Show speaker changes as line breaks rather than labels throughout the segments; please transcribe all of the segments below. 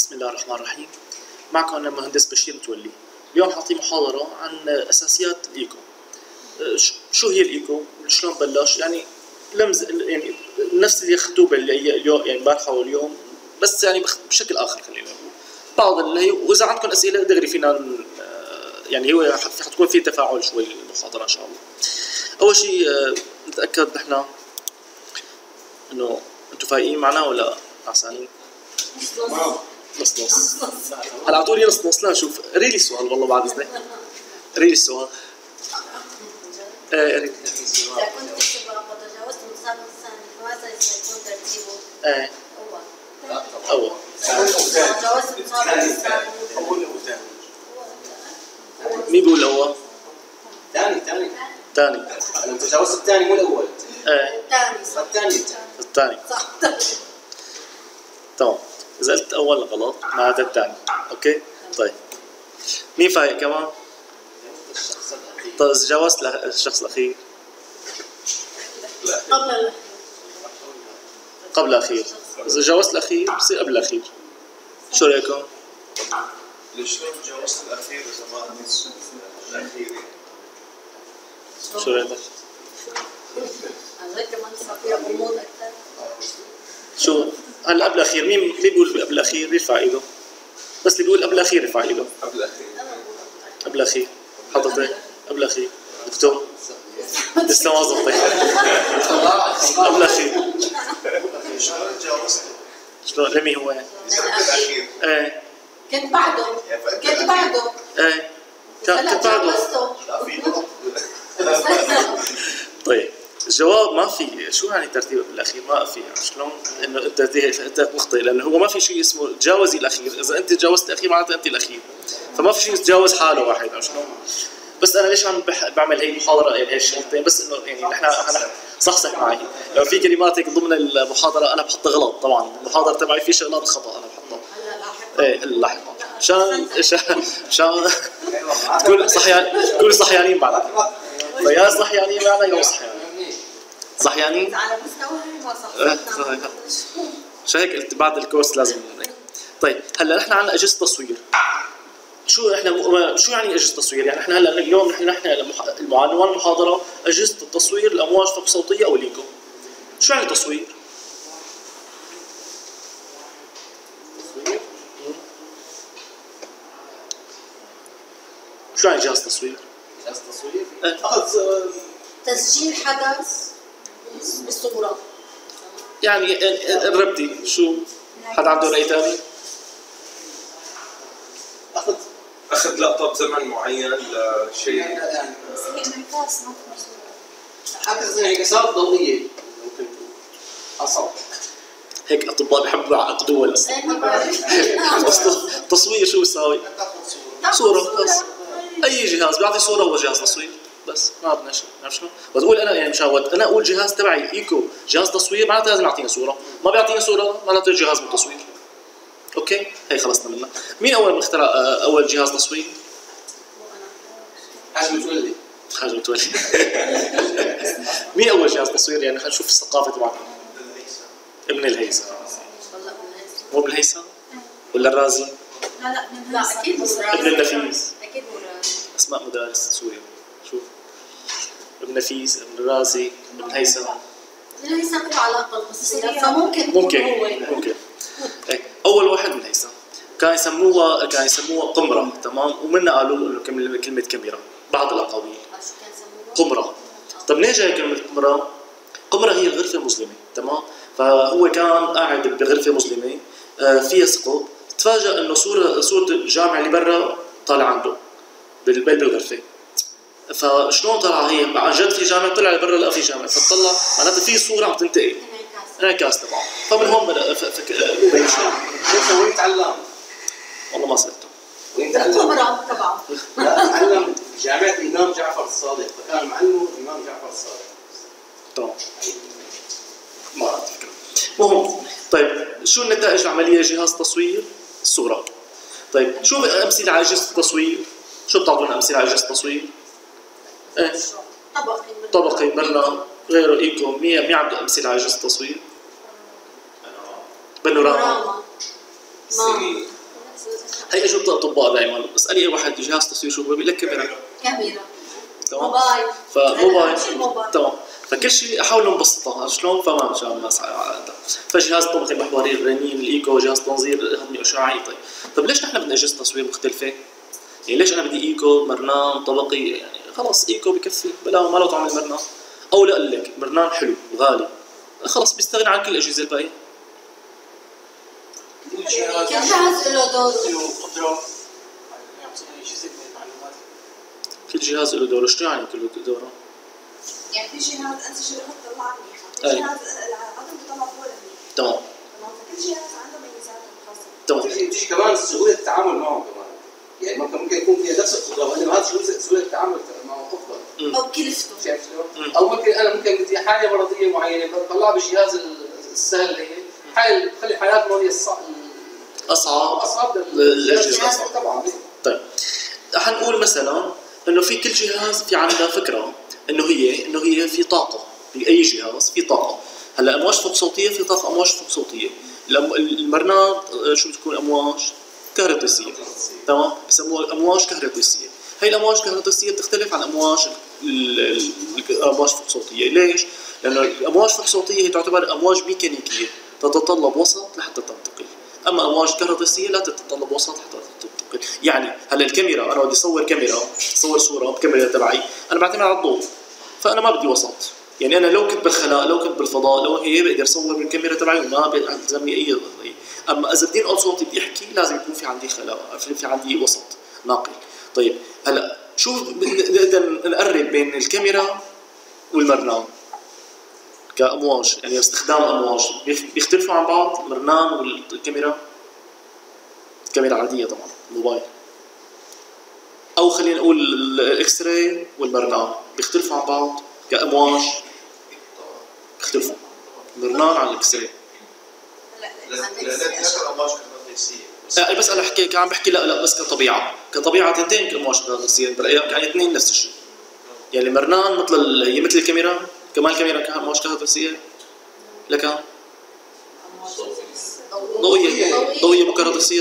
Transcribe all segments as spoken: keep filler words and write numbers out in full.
بسم الله الرحمن الرحيم. معكم أنا المهندس بشير متولي. اليوم حاعطي محاضرة عن أساسيات الإيكو. شو هي الإيكو؟ شلون بلش؟ يعني لمز يعني نفس اللي أخذتوه اليوم يعني امبارحة واليوم، بس يعني بشكل آخر خلينا نقول. بعض اللي هي وإذا عندكم أسئلة دغري فينا يعني هو حتكون في تفاعل شوي المحاضرة إن شاء الله. أول شيء نتأكد نحن إنه أنتم فايقين معنا ولا عسانين؟ نص نص. هلا اعطوني نص نص. لا شوف قري لي السؤال والله بعد اذنك. قري لي السؤال. ايه قري لي السؤال.
إذا كنت تسبق وتجاوزت مسابقة السنة ماذا سيكون ترتيبه؟
ايه
أول.
أول.
تجاوزت مسابقة السنة.
أول أو ثاني؟
مين بيقول أول؟
ثاني ثاني.
ثاني.
أنا تجاوزت الثاني مو الأول.
ايه.
الثاني صح.
الثاني.
الثاني.
صح.
تمام. إذا قلت أول غلط معناتها الثاني. أوكي؟ طيب. مين فايق كمان؟ طيب إذا جاوزت الشخص الأخير؟
قبل ال
قبل الأخير. إذا جاوزت الأخير بصير قبل الأخير. شو رأيكم؟
شلون تجاوزت الأخير إذا ما أنت الأخير؟
شو رأيك؟
هذا كمان صار فيها غموض أكثر.
شو هلا قبل الاخير مين مين بيقول قبل الاخير يرفع ايده؟ بس اللي بيقول قبل الاخير يرفع ايده.
قبل الأخير.
قبل الاخير حضرتك قبل الاخير دكتور لسه ما زبطت. قبل الاخير
شلون تجاوزت؟
شلون لمي هو؟
الأخير.
ايه
كنت بعده. كنت بعده.
ايه كنت بعده.
لا في نقط.
طيب الجواب ما في. شو يعني ترتيب بالاخير؟ ما في. شلون انه انت انت مخطئ، لانه هو ما في شيء اسمه تجاوزي الاخير. اذا انت تجاوزت الاخير معناته انت الاخير، فما في شيء يتجاوز حاله واحد او شلون. بس انا ليش عم بعمل هي المحاضره يعني هي الشغلتين؟ بس انه يعني نحن انا صحصح معي لو في كلمات هيك ضمن المحاضره انا بحطها غلط. طبعا المحاضره تبعي في شغلات خطا انا بحطها. ايه هلا لاحقا مشان مشان تكون صحيان تكونوا صحيانين بعد. فيا صحيانين معنا يا صحيانين. صحيانين؟
على مستوى ما صح.
شو هيك قلت بعد الكورس لازم. طيب هلا نحن عندنا اجهزه تصوير. شو احنا شو يعني اجهزه تصوير؟ يعني احنا هلا اليوم نحن نحن عنوان المحاضره اجهزه التصوير الامواج فوق صوتيه او الإيكو. شو يعني تصوير؟
تصوير.
شو يعني جهاز تصوير؟
جهاز تصوير.
أه.
أخذ
تسجيل حدث بالصورة.
يعني قربتي. شو حد عنده رأي ثاني؟
أخذ
أخذ لقطة بزمن معين لشيء.
بس هي انعكاس ما
أخذ انعكاسات ضوئية ممكن تكون. أصلا.
هيك أطباء بيحبوا يعقدوها الأصلا. بس تصوير شو بيساوي؟ صورة بس. أي جهاز بيعطي صورة هو جهاز تصوير. بس ما بدنا شيء. عرفت شلون؟ بتقول أنا يعني مشاهد أنا أقول جهاز تبعي إيكو جهاز تصوير معناته لازم يعطيني صورة. ما بيعطيني صورة معناته جهاز مو تصوير. أوكي؟ هي خلصنا منها. مين أول من اخترع أول جهاز تصوير؟
حاج متولي.
حاج متولي. مين أول جهاز تصوير؟ يعني خلينا نشوف الثقافة تبعنا. ابن الهيثم. مو ابن الهيثم؟ ولا الرازي؟
لا لا لا أكيد مو
ابن النفيس.
أكيد مو
أسماء مدارس سوريا. شوف ابن نفيس، ابن الرازي، ابن هيثم.
ابن هيثم له علاقة بالمصريات فممكن
ممكن ممكن. إيه أول واحد ابن هيثم. كان يسموها كان يسموها قمرة. تمام. ومنها قالوا إنه كلمة كاميرا. بعض الأقاويل. قمرة. طب ليه جاي كلمة قمرة؟ قمرة هي الغرفة المظلمة. تمام. فهو كان قاعد بغرفة مظلمة فيها ثقب. تفاجأ إنه صورة صورة الجامع اللي برا طالع عنده بالبيت بالغرفة. فشلون طلع هي؟ عن جد في جامع طلع لبرا لقى في جامع فطلع معناته في صورة عم تنتقل. انعكاس تبعه. فمن هون بدأ بلش.
شوف وين تعلم؟
والله ما سألته.
وين تعلم؟
الخبرة تبعه.
لا تعلم جامعة الإمام جعفر الصادق فكان معلمه الإمام جعفر الصادق.
تمام. ما عندي فكرة. مهم. طيب شو النتائج العملية جهاز تصوير؟ الصورة. طيب شو أمثلة على أجهزة التصوير؟ شو بتعطونا أمثلة على أجهزة التصوير؟ إيه؟
طبقي.
طبقي مرة غيره إيكو. مين مين عنده أمثلة على أجهزة التصوير؟ بانوراما.
ما
هي اجوا اطباء دائما اسالي اي واحد جهاز تصوير شو هو بيقول لك كاميرا.
كاميرا.
تمام.
موبايل.
فموبايل
شو الموبايل؟
تمام. فكل شيء احاول نبسطها شلون فما مشان الناس فجهاز طبقي محوري الرنين الايكو جهاز تنظير هضمي اشعاعي. طيب طب ليش نحن بدنا اجهزه تصوير مختلفه؟ يعني ليش انا بدي ايكو مرنان طبقي يعني خلص ايكو بكفي بلا ما له طعم المرنان او لا اقول لك مرنان حلو وغالي خلص بيستغني عن كل الاجهزه الباقيه.
كل جهاز له دور.
له قدرة يعطينا جزء من المعلومات.
كل جهاز له دوره. شو يعني كل دوره؟
يعني في جهاز انت شو بحط طلع منيحه، في
أي.
جهاز العظم بطلع هو منيح.
تمام
تمام فكل جهاز عنده ميزاته الخاصه.
تمام.
تيجي تيجي كمان سهوله التعامل معهم كمان، يعني ممكن ممكن يكون فيها نفس القدره وانما هذا سهوله سهوله التعامل معه افضل.
او كلفته.
شايف شلون؟ او ممكن انا ممكن بدي حاله مرضيه معينه بطلع بجهاز السهل هي حال بخلي حالات مرضيه الصعب
اصعب
اصعب
للاجهزه الاصعب
طبعا.
طيب حنقول مثلا انه في كل جهاز في عندنا فكره انه هي انه هي في طاقه في اي جهاز في طاقه. هلا امواج فوق صوتيه في طاقه امواج فوق صوتيه. المرنان شو بتكون امواج كهروطيسيه تمام بسموها امواج كهروطيسيه. هي الامواج الكهروطيسيه بتختلف عن امواج الامواج فوق صوتيه. ليش؟ لانه الامواج فوق صوتيه هي تعتبر امواج ميكانيكيه تتطلب وسط لحتى تنتقل، اما امواج كهروطيسيه لا تتطلب وسط حتى تنتقل. يعني هلا الكاميرا انا بدي اصور كاميرا اصور صوره بكاميرا تبعي انا بعتمد على الضوء فانا ما بدي وسط. يعني انا لو كنت بالخلاء لو كنت بالفضاء لو هي بقدر اصور بالكاميرا تبعي وما بيلزمني اي ضغط. اما اذا بدي انقل صوتي بدي احكي لازم يكون في عندي خلاء في عندي وسط ناقل. طيب هلا شو نقدر نقرب بين الكاميرا والمرنان كامواج يعني استخدام امواج بيختلفوا عن بعض المرنان والكاميرا. الكاميرا عاديه طبعا موبايل او خلينا نقول الاكس راي والمرنان بيختلفوا عن بعض كامواج بيختلفوا مرنان عن الاكس راي.
لا
لذلك هذا امواج كهروطيسيه
لا بس انا بحكي عم بحكي لا لا بس كطبيعه كطبيعه تنتين كامواج كهروطيسيه برايك يعني اثنين نفس الشيء. يعني مرنان مثل هي مثل الكاميرا كمان الكاميرا كامواج كهروطيسيه لكن ضوئيه ضوئيه بكهروطيسيه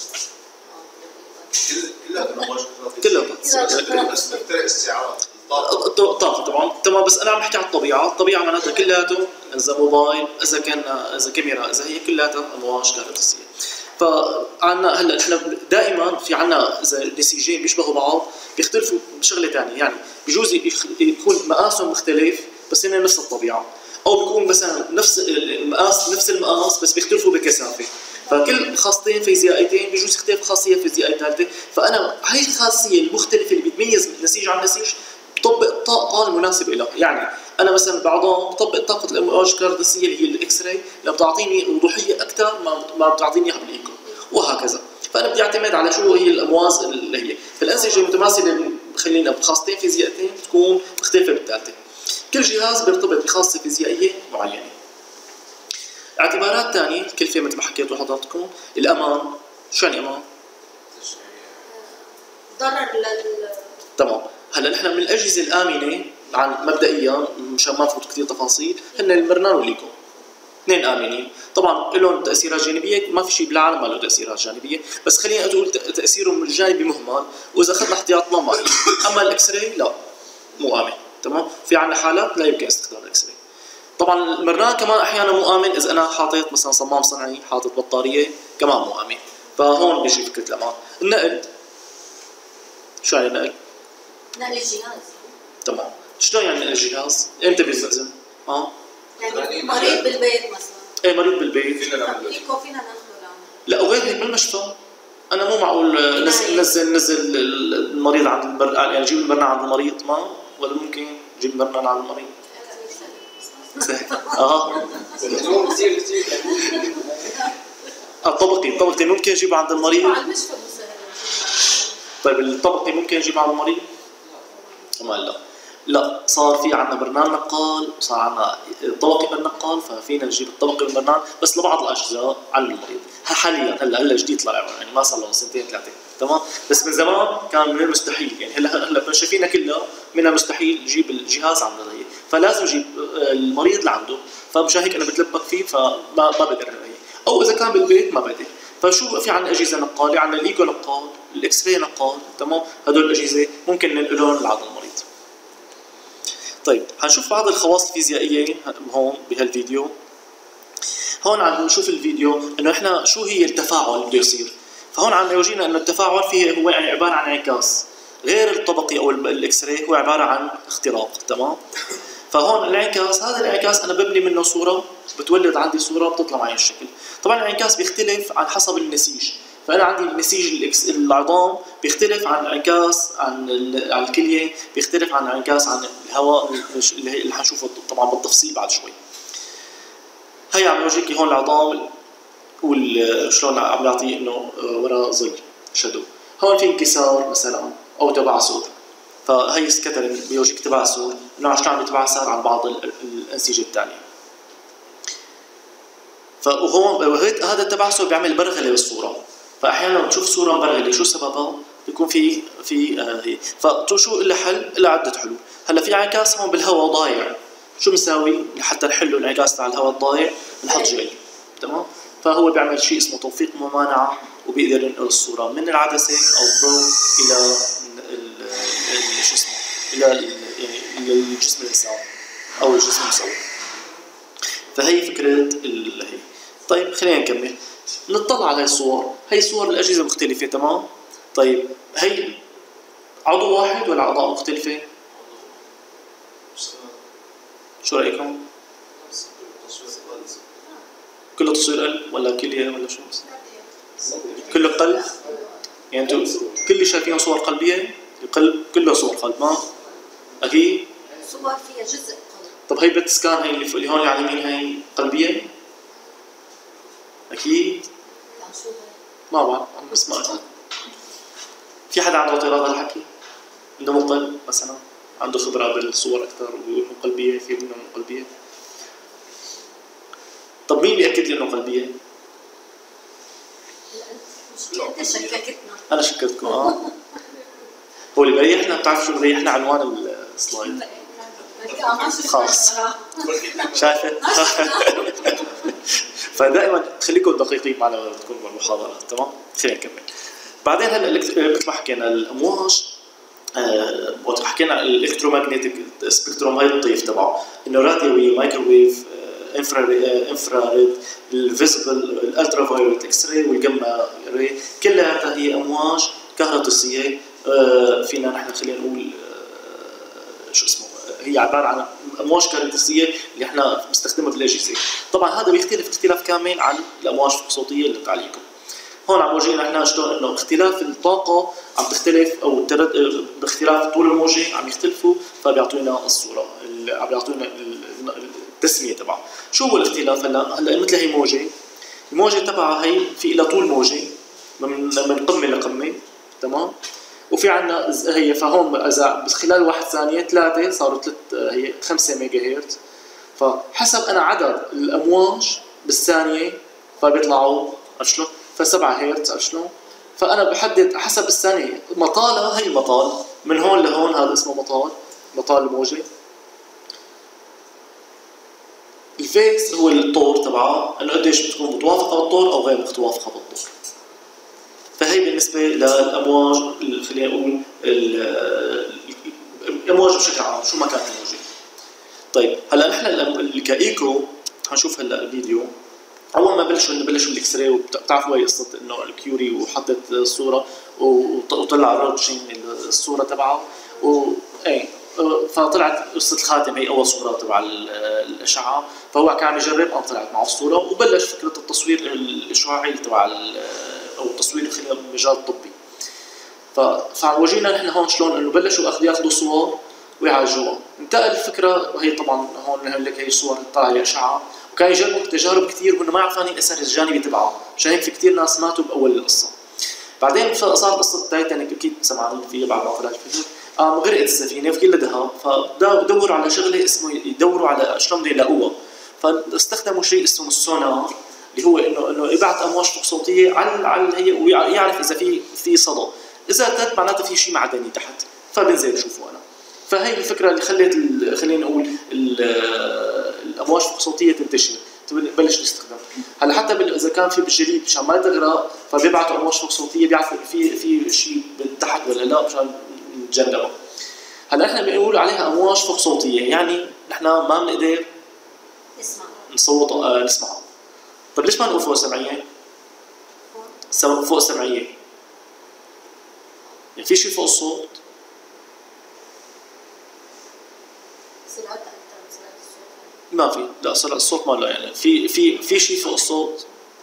كلها امواج كهروطيسيه
كلها
بس تختلف استيعاب
الطاقه طبعا تمام. بس انا عم بحكي عن الطبيعه. الطبيعه معناتها كلياته اذا موبايل اذا كان اذا كاميرا اذا هي كلياتها امواج كهروطيسيه. فعنا هلا احنا دائما في عنا اذا نسيجين بيشبهوا بعض بيختلفوا بشغله ثانيه. يعني بجوز يكون مقاسهم مختلف بس هن نفس الطبيعه او بيكون مثلا نفس المقاس نفس المقاس بس بيختلفوا بكثافه. فكل خاصيتين فيزيائيتين بجوز يختلف خاصيه فيزيائيه ثالثه. فانا هاي الخاصيه المختلفه اللي بتميز نسيج عن نسيج بطبق الطاقه المناسبه له. يعني انا مثلا بعضهم بطبق طاقه الامواج الكهروطيسيه اللي هي الاكس راي اللي بتعطيني وضوحيه اكثر ما ما بتعطيني اياها بالايكو وهكذا. فانا بدي اعتمد على شو هي الامواج اللي هي فالانسجه المتماثله خلينا بخاصتين فيزيائيتين تكون مختلفه بالثالثه. كل جهاز بيرتبط بخاصه فيزيائيه معينه. اعتبارات ثانيه الكلفه مثل ما حكيت لحضراتكم الامان. شو يعني امان؟
ضرر لل
تمام. هلا نحن من الاجهزه الامنه عن مبدئيا مشان ما نفوت كثير تفاصيل هن المرنان والايكو اثنين امنين. طبعا لهم تاثيرات جانبيه ما في شيء بالعالم ما له تاثيرات جانبيه بس خلينا اقول تاثيرهم الجانبي مهمل واذا اخذنا احتياطنا ما. اما الاكس راي لا مو امن تمام. في عندنا حالات لا يمكن استخدام الاكس راي. طبعا المرنان كمان احيانا مو امن اذا انا حاطط مثلا صمام صنعي حاطط بطاريه كمان مو امن. فهون بيجي فكره الامان. النقل شو يعني النقل؟
نقل الجهاز
تمام. شلون يعني نقل الجهاز؟ امتى بيستأذن؟ اه
يعني مريض بالبيت مثلا
ايه مريض بالبيت
فينا نعمل
ايكو فينا ناخذه لعنده.
لا وغير هيك بالمشفى انا مو معقول نزل نزل نزل المريض عند المر... يعني جيب المرنان عند المريض ما ولا ممكن جيب المرنان عند المريض؟ اه
كثير كثير
الطبقي الطبقي ممكن اجيبه عند المريض.
على المشفى مسهل.
طيب الطبقي ممكن اجيبه عند المريض؟ كمان لا لا صار في عندنا برنامج نقال وصار عندنا طبقي بالنقال ففينا نجيب الطبقي والبرنامج بس لبعض الاجزاء على المريض. حاليا هلا هلا جديد طلع يعني ما صار له سنتين ثلاثه تمام. بس من زمان كان من المستحيل يعني هلا هلا شايفينها كلها من المستحيل يجيب الجهاز عند المريض فلازم يجيب المريض لعنده. فمشان هيك انا بتلبك فيه فما ما بقدر هي او اذا كان بالبيت ما بقدر. فشو بقى في عندنا اجهزه نقاله، عندنا الايكو نقال، الاكس راي نقال، تمام؟ هدول الاجهزه ممكن ننقلهم لعند المريض. طيب حنشوف بعض الخواص الفيزيائيه هون بهالفيديو. هون عم نشوف الفيديو انه احنا شو هي التفاعل اللي بده يصير. فهون عم يورجينا انه التفاعل فيه هو يعني عباره عن انعكاس، غير الطبقي او الاكس راي هو عباره عن اختراق، تمام؟ فهون الانعكاس، هذا الانعكاس انا ببني منه صوره، بتولد عندي صوره بتطلع معي الشكل. طبعا الانعكاس بيختلف عن حسب النسيج، فانا عندي النسيج العظام بيختلف عن انعكاس عن عن الكليه، بيختلف عن انعكاس عن الهواء اللي حنشوفه طبعا بالتفصيل بعد شوي. هي عم يورجيكي هون العظام وشلون عم يعطي انه ورا ظل شادو. هون في انكسار مثلا او تبعثر، فهي سكترنج بيورجيك تبعثر انه شلون عم يتبعثر عن بعض الانسجه الثانيه. فهون هذا التبعثر بيعمل برغله بالصوره، فاحيانا بتشوف صوره مبرغله، شو سببها؟ بيكون في في آه هي، فشو إلا حل؟ إلا عده حلول. هلا في انعكاس هون بالهواء ضايع، شو بنساوي لحتى نحله الانعكاس تاع الهواء الضايع؟ بنحط جل، تمام؟ فهو بيعمل شيء اسمه توفيق ممانعه، وبيقدر ينقل الصوره من العدسه او برو الى شو اسمه الى يعني الجسم الانسان او الجسم المصور. فهي فكره ال هي. طيب خلينا نكمل، نطلع على هاي الصور. هي صور الاجهزه مختلفه، تمام؟ طيب هي عضو واحد ولا اعضاء مختلفه؟ شو رايكم؟ كله تصوير قلب ولا كليه ولا شو؟ كله قلب؟ يعني انتم كل اللي شايفينه صور قلبيه؟ القلب كله صور قلب، ما؟ اكيد؟
صور فيها جزء قلب.
طب هي بت سكان هي اللي هون على اليمين هي قلبيه؟ اكيد؟ ما بعرف، عم بسمع. في حدا عنده اعتراض على الحكي؟ انه مو قلب مثلا؟ عنده خبره بالصور اكثر وانه قلبيه، في منه مو قلبيه؟ طب مين بيأكد لي انه قلبيه؟
انت شككتنا.
انا شككتكم اه. هو اللي بيريحنا، بتعرف شو بيريحنا؟ عنوان السلايد. خلص شايفه؟ فدائما خليكم دقيقين معنا لما تكونوا بالمحاضرات، تمام؟ خلينا نكمل. بعدين هلا مثل ما حكينا الامواج، آه وقت حكينا عن الالكترومagnetic سبيكتروم، هاي الطيف تبعه انه راديوي، مايكروويف، انفراريد، الفيزبل، الالترا فايولت، اكس راي، والجاما راي، كلها هي امواج كهروطيسيه. آه فينا نحن خلينا نقول آه شو اسمه، هي عباره عن امواج كهروطيسيه اللي احنا بنستخدمها بالاجهزه. طبعا هذا بيختلف اختلاف كامل عن الامواج الصوتيه اللي بتعليكم. هون عم ورجينا احنا شلون انه اختلاف الطاقه عم تختلف، او باختلاف طول الموجه عم يختلفوا، فبيعطونا الصوره، عم بيعطونا التسميه تبعها. شو هو الاختلاف؟ هلا هلا مثل هي موجه، الموجه تبعها هي في لها طول موجه من من قمه لقمه، تمام؟ وفي عندنا هي، فهون اذا خلال واحد ثانيه ثلاثه صاروا ثلاث، هي خمسة ميجا هرتز. فحسب انا عدد الامواج بالثانيه فبيطلعوا شلون؟ فسبعة هرتز شلون؟ فانا بحدد حسب الثانيه مطالها، هي المطال من هون لهون، هذا اسمه مطال، مطال الموجه. الفيس هو الطور تبعها، انه قديش بتكون متوافقه بالطور او غير متوافقه بالطور. فهي بالنسبه للامواج، خلينا نقول الامواج بشكل عام، شو ما كانت الموجه. طيب هلا نحن كايكو حنشوف هلا الفيديو. اول ما بلشوا نبلشوا بالاكس راي، وبتعرفوا هي قصه انه الكيوري وحطت الصوره وطلع روتشين الصوره تبعه، و ايه فطلعت قصه الخاتم، هي اول صوره تبع الاشعه. فهو كان يجرب، ان طلعت معه الصوره، وبلش فكره التصوير الاشعاعي تبع او التصوير خلينا بالمجال الطبي. فورجينا نحن هون شلون انه بلشوا اخذ ياخذوا صور ويعالجوها. انتقل الفكره، وهي طبعا هون لك هي الصور طلع عليها اشعه، وكان يجربوا تجارب كثير وانه ما عرفانين الاثر الجانبي تبعها، عشان هيك في كثير ناس ماتوا باول القصه. بعدين صارت قصه تايتانيك، اكيد سمعانين فيها بعد ما طلعت فيها، قام غرقت السفينه وكلها ذهب، فبدوروا على شغله اسمه يدوروا على شلون بدهم يلاقوها. فاستخدموا شيء اسمه السونار، اللي هو انه انه يبعث امواج صوتيه على على هي، ويعرف اذا في في صدى، اذا ثبت معناته في شيء معدني تحت، فبنزل بشوفه انا. فهي الفكره اللي خلت خلينا نقول الامواج الصوتيه تنتشر، تبلش تستخدم. هلا حتى بال- اذا كان في بالجليد مشان ما تغرق فبيبعتوا امواج فوق صوتيه بيعرفوا إن في في شيء تحت ولا لا مشان نتجنبه. هلا احنا بنقول عليها امواج فوق صوتيه، يعني نحن ما بنقدر
اسمع.
نصوت آه نسمعها. طيب ليش ما نقول فوق سمعيه؟ سو- فوق سمعيه يعني في شيء فوق الصوت؟
سرعتها أكثر من سرعة الصوت.
ما في، لا سرعة الصوت ما لا يعني في في في شيء فوق الصوت.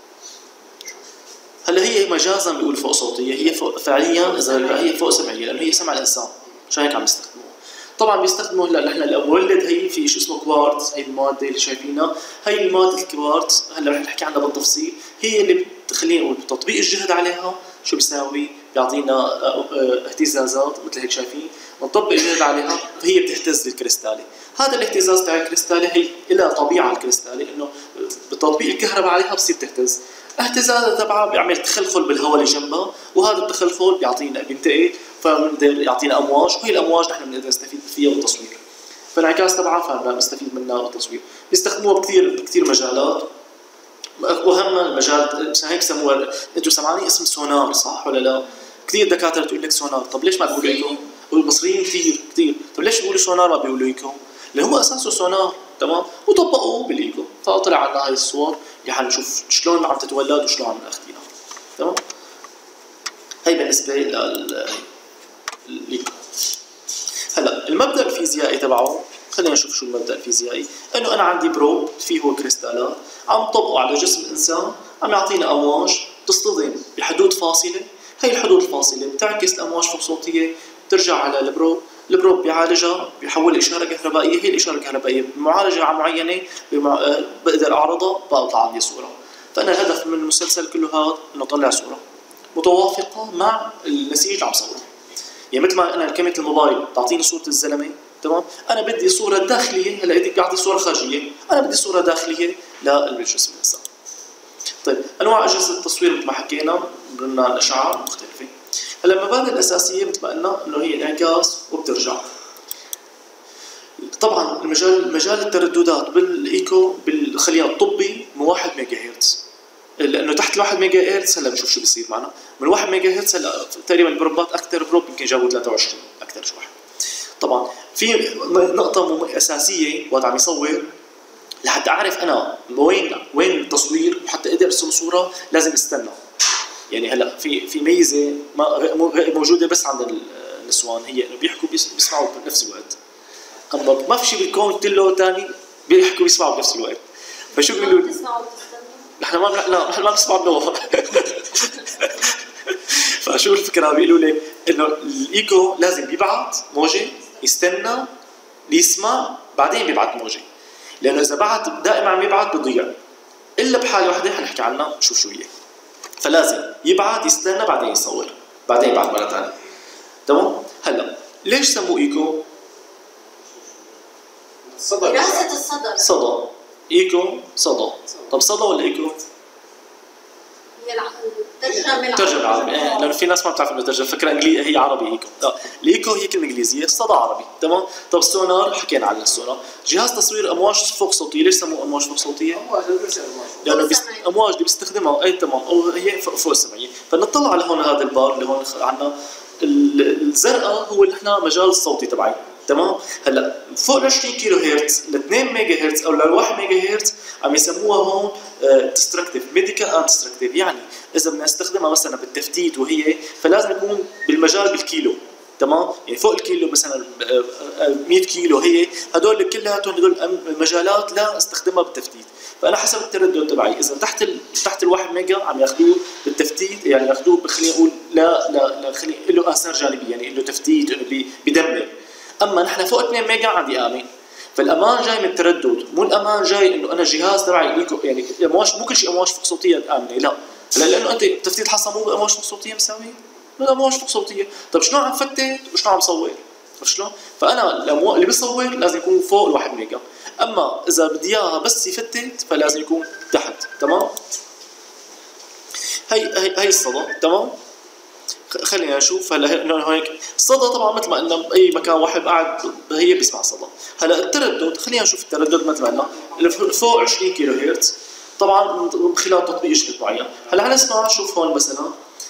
هلا هي مجازا بيقول فوق صوتيه، هي فوق فعليا اذا هي فوق سمعيه لانه هي سمع الانسان، عشان هيك عم يستخدموها. طبعا بيستخدموا هلا نحن المولد هي في شيء اسمه كوارتز، هي الماده اللي شايفينها، هي الماده الكوارتز هلا رح نحكي عنها بالتفصيل، هي اللي خلينا نقول بتطبيق الجهد عليها شو بيساوي؟ بيعطينا اهتزازات مثل هيك شايفين، نطبق الجهد عليها فهي بتهتز الكريستالي. هذا الاهتزاز تاع الكريستالي هي لها طبيعه الكريستالي انه بتطبيق الكهرباء عليها بصير تهتز. اهتزازها تبعها بيعمل تخلخل بالهواء اللي جنبها، وهذا التخلخل بيعطينا بينتقل فبنقدر يعطينا امواج، وهي الامواج نحن بنقدر نستفيد فيها بالتصوير. فالانعكاس تبعها فعلا بنستفيد منها بالتصوير، بيستخدموها بكثير بكثير مجالات، واهم المجال عشان هيك سموها انتم سمعانين اسم سونار صح ولا لا؟ كثير دكاتره تقول لك سونار، طب ليش ما بيقولوا ايكو؟ والمصريين كثير كثير، طب ليش بيقولوا سونار ما بيقولوا ايكو؟ اللي هو اساسه سونار تمام، وطبقوه بالايكو، فطلع عنا هاي الصور اللي حنشوف شلون عم تتولد وشلون عم ناخذينها تمام؟ هي بالنسبه لل الايكو. هلا المبدا الفيزيائي تبعه خلينا نشوف شو المبدا الفيزيائي، انه انا عندي بروب فيه هو كريستالات عم طبقه على جسم الانسان، عم يعطينا امواج تصطدم بحدود فاصله، هي الحدود الفاصله بتعكس الامواج فوق صوتيه بترجع على البروب، البروب بيعالجها بيحول اشاره كهربائيه، هي الاشاره الكهربائيه بمعالجه معينه بمع... بقدر اعرضها بطلع عندي صوره. فانا الهدف من المسلسل كله هذا انه اطلع صوره متوافقه مع النسيج اللي عم صوره. يعني مثل ما انا كاميرا الموبايل تعطيني صوره الزلمه تمام، انا بدي صوره داخليه، هلا بدك اعطي صوره خارجيه، انا بدي صوره داخليه للجسم الانسان. طيب انواع اجهزه التصوير مثل ما حكينا قلنا الاشعه مختلفه. هلا المبادئ الاساسيه مثل ما قلنا انه هي انعكاس وبترجع. طبعا المجال مجال الترددات بالايكو بالخلية الطبي من واحد ميجا هرتز، لانه تحت الواحد ميجا هرتز هلا بنشوف شو بيصير معنا، من واحد ميجا هرتز هلا تقريبا البروبات اكثر بروب يمكن جابوا ثلاثة وعشرين اكثر شو واحد. طبعا في نقطة أساسية وقت عم يصور لحتى أعرف أنا وين وين التصوير وحتى أقدر أرسم صورة لازم استنى. يعني هلا في في ميزة موجودة بس عند النسوان، هي إنه بيحكوا بيسمعوا بنفس الوقت. أما ما في شيء بالكون كله ثاني بيحكوا بيسمعوا بنفس الوقت. فشو بيقولوا؟
بتسمعوا وبتستنوا؟
نحن ما لا نحن ما بنسمع بنوم. فشو الفكرة؟ بيقولوا لي إنه الإيكو لازم بيبعت موجة يستنى ليسمع بعدين بيبعت موجة، لأنه إذا بعت دائما عم يبعت بضيع إلا بحالة واحدة حنحكي عنها شوف شو هي. فلازم يبعت يستنى بعدين يصور بعدين يبعت مرة ثانية تمام؟ هلا ليش سموه إيكو؟
الصدى
دراسة الصدى.
صدى إيكو صدى. طب صدى ولا إيكو؟
هي الع- الترجمة
ترجمة العربي ايه، لانه في ناس ما بتعرف انه ترجمة، فكرة انجليزي هي عربي ايكو. اه الايكو هي كلمة انجليزية، الصدى عربي تمام. طب السونار حكينا عنه، السونار جهاز تصوير امواج فوق صوتية. ليش سموه امواج فوق صوتية؟ لانه بيست... امواج اللي بيستخدمها اي تمام او هي فوق, فوق السمعية. فنطلع على هون هذا البار اللي هون عندنا الزرقاء هو اللي احنا مجال الصوتي تبعي تمام. هلا فوق ال عشرين كيلو هرتز ل اثنين ميجا هرتز او ل واحد ميجا هرتز عم يسموها هون ديستركتيف ميديكال اند ديستركتيف، يعني اذا بدنا نستخدمها مثلا بالتفتيت وهي فلازم يكون بالمجال بالكيلو تمام. يعني فوق الكيلو مثلا مية كيلو هي هدول كلياتهم هدول مجالات لا استخدمها بالتفتيت. فانا حسب التردد تبعي اذا تحت ال... تحت الواحد ميجا عم ياخذوه بالتفتيت، يعني ياخذوه خلينا نقول لا لا لا خلينا له اثار جانبيه، يعني له تفتيت انه بي... بدمر. اما نحن فوق اثنين ميجا عندي امن. فالامان جاي من التردد، مو الامان جاي انه انا الجهاز تبعي ايكو يعني امواج، مو كل شيء امواج فوق صوتيه امنه لا. هلا لانه انت تفتيت حصى مو بامواج فوق صوتيه مساويه، لا امواج فوق صوتيه. طيب شلون عم فتت وشلون عم صور؟ شلون؟ فانا الامواج اللي بصور لازم يكون فوق الواحد ميجا، اما اذا بدي اياها بس يفتت فلازم يكون تحت تمام. هي هي هي الصدى تمام. خلينا نشوف هلا هيك الصدى طبعا مثل ما قلنا باي مكان واحد قاعد هي بيسمع صدى. هلا التردد خلينا نشوف التردد مثل ما قلنا فوق عشرين كيلو هرتز طبعا من خلال تطبيق جهد معين. هلا هنسمع شوف هون مثلا،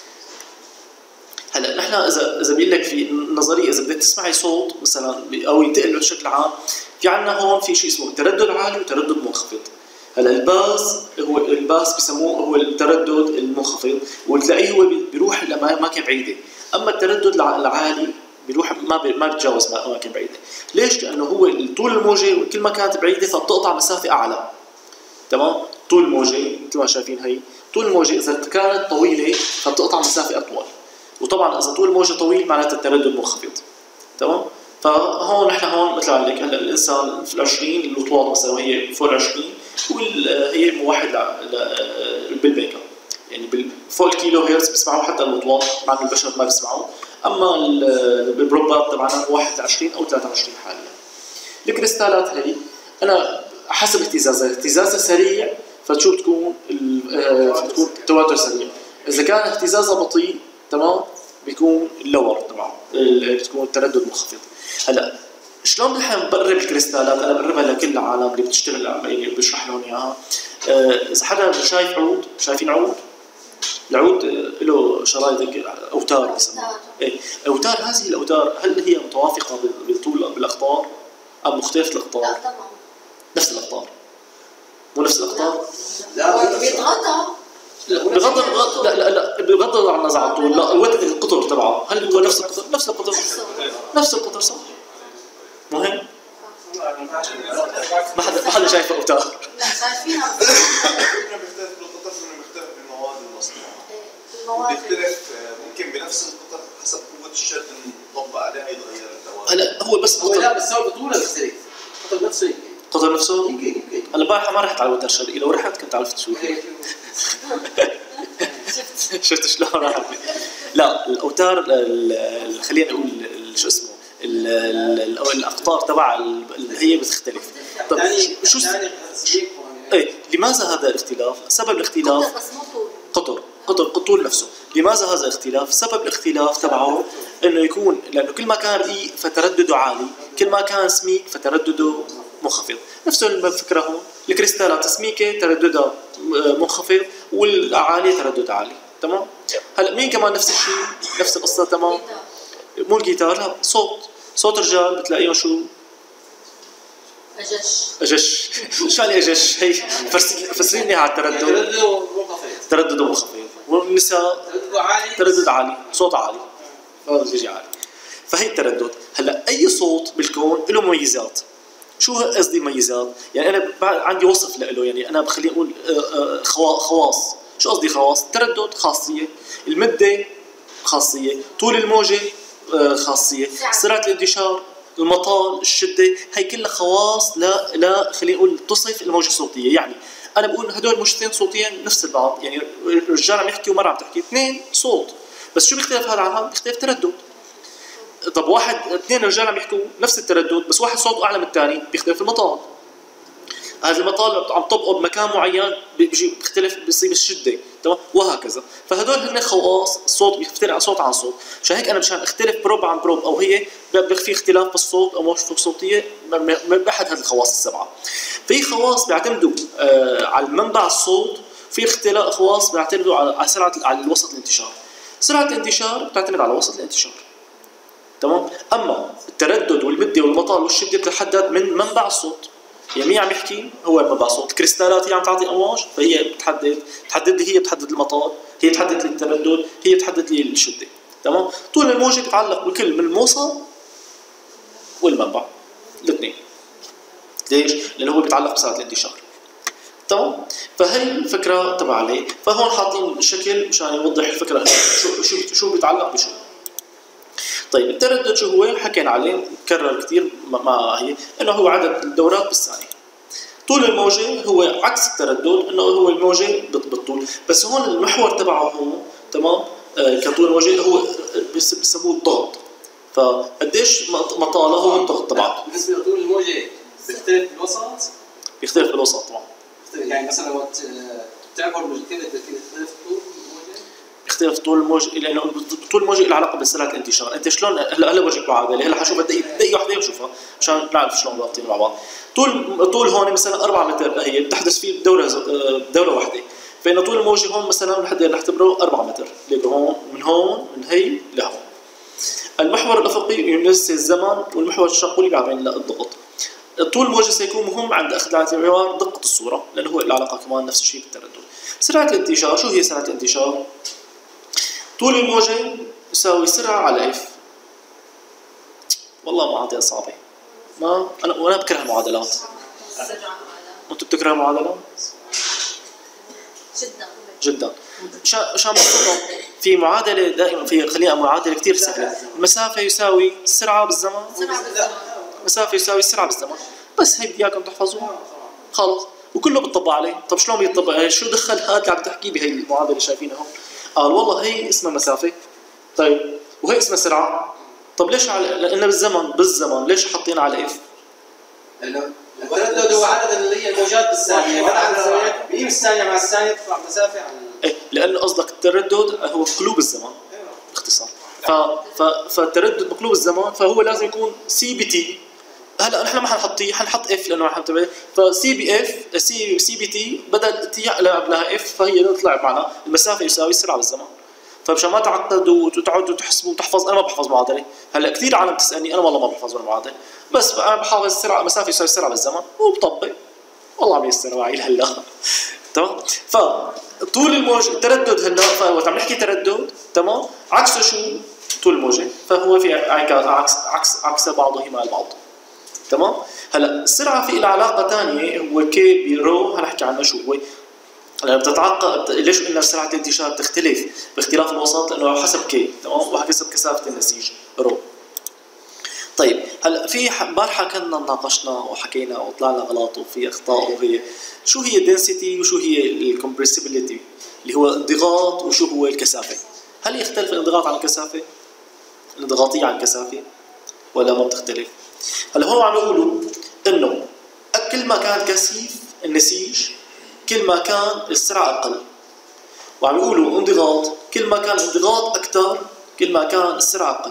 هلا نحن اذا اذا بيقول لك في نظريه اذا بدك تسمعي صوت مثلا او ينتقل بشكل عام، في عندنا هون في شيء اسمه تردد عالي وتردد منخفض. هلا الباس هو الباس بسموه هو التردد المنخفض، وتلاقيه هو بيروح لاماكن بعيده، اما التردد العالي بيروح ما بي ما بيتجاوز اماكن بعيده. ليش؟ لانه هو طول الموجه كل ما كانت بعيده فبتقطع مسافه اعلى. تمام؟ طول الموجه مثل ما شايفين هي، طول الموجه اذا كانت طويله فبتقطع مسافه اطول. وطبعا اذا طول الموجه طويل معناته التردد منخفض. تمام؟ فهون نحن هون مثل ما قلت لك هلا الانسان في العشرين الاوتواط مثلا هي فوق العشرين، وهي موحد بالميجا، يعني فوق الكيلو هرتز بيسمعوا حتى الاوتواط مع انه البشر ما بيسمعوا، اما البروبات تبعنا واحد وعشرين او ثلاثة وعشرين حاليا. الكريستالات هي انا حسب اهتزازها، اهتزازها سريع فتشو بتكون بتكون التواتر سريع، اذا كان اهتزازها بطيء تمام بيكون اللور تبعه بتكون التردد منخفض. هلا شلون نحن بنقرب الكريستالات؟ انا بقربها لكل العالم اللي بتشتغل يعني بشرح لهم اياها. اذا حدا شايف عود، شايفين عود؟ العود له شرايط اوتار بسموها. ايه اوتار، هذه الاوتار هل هي متوافقه بالطول بالاقطار ام مختلفه الاقطار؟
لا طبعا
نفس الاقطار. مو نفس الاقطار؟
لا بيتغطى.
بغض النظر لا لا لا بغض النظر عن الطول، لا القطر تبعه هل هو نفس القطر؟ نفس القطر نفس القطر صح؟ مهم؟ ما حدا ما حدا شايف اوتار.
لا شايفينها
بيختلف بالقطر، بيختلف بالمواد المصنوعه.
المواد
بيختلف ممكن بنفس القطر حسب قوه الشد المطبق عليها يتغير الدوام.
هلا هو بس
هو لا بس هو بطوله بيختلف، القطر نفسه هيك.
القطر نفسه؟
يمكن يمكن
هلا البارحه ما رحت على الوتر الشرقي، لو رحت كنت عرفت شو شفت شلون راح. لا الاوتار خلينا نقول شو اسمه الاقطار تبع اللي هي بتختلف. طب شو ايه لماذا هذا الاختلاف؟ سبب الاختلاف قطر قطر قطول نفسه. لماذا هذا الاختلاف؟ سبب الاختلاف تبعه انه يكون لانه كل ما كان رقيق فتردده عالي، كل ما كان سميك فتردده منخفض. نفس الفكره هون، الكريستالات سميكه ترددها منخفض والعاليه تردد عالي. تمام؟ هلا مين كمان نفس الشيء، نفس القصه تمام؟ مو الجيتار، لا صوت صوت رجال بتلاقيهم شو؟
اجش
اجش شو يعني اجش؟ هي فسريني على التردد.
تردده منخفض
تردده منخفض. والنساء
تردده عالي
تردد عالي، صوت عالي، هذا بيجي عالي. فهي التردد. هلا اي صوت بالكون له مميزات. شو قصدي مميزات؟ يعني انا عندي وصف له، يعني انا بخليه اقول خواص. شو قصدي خواص؟ التردد خاصيه، المده خاصيه، طول الموجه خاصيه، سرعه الانتشار، المطال، الشده، هي كلها خواص لا لا خلينا نقول تصف الموجه الصوتيه. يعني انا بقول هدول موجتين صوتيين نفس البعض، يعني الرجال عم يحكي ومرة عم تحكي، اثنين صوت، بس شو بيختلف هذا عن هذا؟ بيختلف تردد. طب واحد اثنين رجال عم يحكوا نفس التردد بس واحد صوته اعلى من الثاني، بيختلف المطال. هذا المطال عم طبقه بمكان معين بيجي بيختلف، بيصير الشده، تمام؟ وهكذا. فهدول هن خواص الصوت، بيختلف عن صوت عن صوت. عشان هيك انا مشان اختلف بروب عن بروب او هي في اختلاف بالصوت او موجته الصوتيه باحد هذه الخواص السبعه. في خواص بيعتمدوا آه على المنبع الصوت، في اختلاف خواص بيعتمدوا على سرعه على الوسط الانتشار. سرعه الانتشار بتعتمد على وسط الانتشار. تمام؟ اما التردد والمده والمطال والشده بتتحدد من منبع الصوت. يعني مين عم يحكي؟ هو منبع الصوت. الكريستالات هي عم تعطي امواج فهي بتحدد بتحدد لي، هي بتحدد المطال، هي بتحدد لي التردد، هي بتحدد لي الشده. تمام؟ طول الموجه بتتعلق بكل من الموصل والمنبع الاثنين. ليش؟ لانه هو بيتعلق بسرعه الانتشار. تمام؟ فهي الفكره تبع عليه. فهون حاطين شكل مشان يوضح الفكره شو شو شو بيتعلق بشو. طيب التردد شو هو؟ حكينا عليه كرر كثير ما هي انه هو عدد الدورات بالثانيه. طول الموجه هو عكس التردد، انه هو الموجه بالطول، بس هون المحور تبعه هو تمام آه كطول الموجه هو بسموه الضغط. فقديش مطاله هو الضغط تبعه.
بالنسبه لطول الموجه بيختلف بالوسط؟
بيختلف بالوسط طبعا.
يعني مثلا وقت تعبر موجتين بيختلف طول الموجه؟
اختلاف طول الموجه، لانه طول الموجه له علاقه بسرعه الانتشار. انت شلون هلا هلا بورجيك معادله، هلا حشوف دقيقه دقيقه وحده ونشوفها مشان نعرف شلون رابطين مع بعض. طول طول هون مثلا أربعة متر هي بتحدث فيه بدوره دوره واحده، فإن طول الموجه هون مثلا نحن نعتبره أربعة متر، ليكو هون من هون من هي لهون. المحور الافقي يمثل الزمن، والمحور الشقولي بيعطينا لنا الضغط. طول الموجه سيكون مهم عند اخذ الاعتبار دقه الصوره، لانه هو العلاقه كمان نفس الشيء بالتردد. سرعه الانتشار، شو هي سرعه الانتشار؟ طول الموجه يساوي سرعه على اف. والله معادله صعبه، ما انا وانا بكره المعادلات. انتم بتكرهوا المعادلات؟
جدا
جدا. عشان بسيطه، في معادله دائما، في خلينا معادله كثير سهله. المسافه يساوي السرعه بالزمن،
سرعة بالزمن.
المسافه يساوي السرعه بالزمن، بس هي بدي اياكم تحفظوها خلص، وكله بيطبق عليه. طب شلون بيطبق؟ شو دخل هذا اللي عم تحكي بهي المعادله اللي شايفينها هون؟ قال والله هي اسمها مسافه، طيب وهي اسمها سرعه، طب ليش على لانه بالزمن بالزمن ليش حاطين على اف؟
لانه التردد هو عدد اللي هي الموجات بالثانيه، وعدد الزوايا بيجي الثانيه مع الثانيه تطلع مسافه عن
ايه، لانه قصدك التردد هو قلوب الزمان باختصار. ف... ف... فالتردد بقلوب الزمان، فهو لازم يكون سي بي تي. هلا نحن ما حنحطيه، حنحط اف لانه رح نتبع، فسي بي اف سي سي بي تي بدل تي قبلها اف، فهي طلع معنا المسافه يساوي السرعه بالزمان. فمشان ما تعقدوا وتقعدوا تحسبوا وتحفظ، انا ما بحفظ معادله. هلا كثير عالم تسالني، انا والله ما بحفظ ولا معادله، بس انا بحافظ السرعه المسافه يساوي السرعه بالزمان وبطبق، والله عم يستر وعي هلا. تمام؟ فطول الموجه التردد هلا، فوقت عم نحكي تردد تمام، عكسه شو؟ طول الموجه، فهو في عكس عكس عكس بعضهما البعض. تمام؟ هلا السرعه في لها علاقه ثانيه، هو كي بيرو، هنحكي عنه شو هو. لما بتتعقد، ليش قلنا سرعه الانتشار بتختلف باختلاف الوسط؟ لانه حسب كي، تمام، وحسب كثافه النسيج رو. طيب هلا في امبارحه كنا ناقشنا وحكينا وطلعنا غلط وفي اخطاء، وهي شو هي الدنسيتي وشو هي الكمبرسيبيليتي، اللي هو انضغاط وشو هو الكثافه. هل يختلف الانضغاط عن الكثافه؟ الانضغاطيه عن الكثافه ولا ما بتختلف؟ هلا هو عم يقولوا انه كل ما كان كثيف النسيج كل ما كان السرعه اقل، وعم يقولوا انضغاط كل ما كان الانضغاط اكثر كل ما كان السرعه اقل.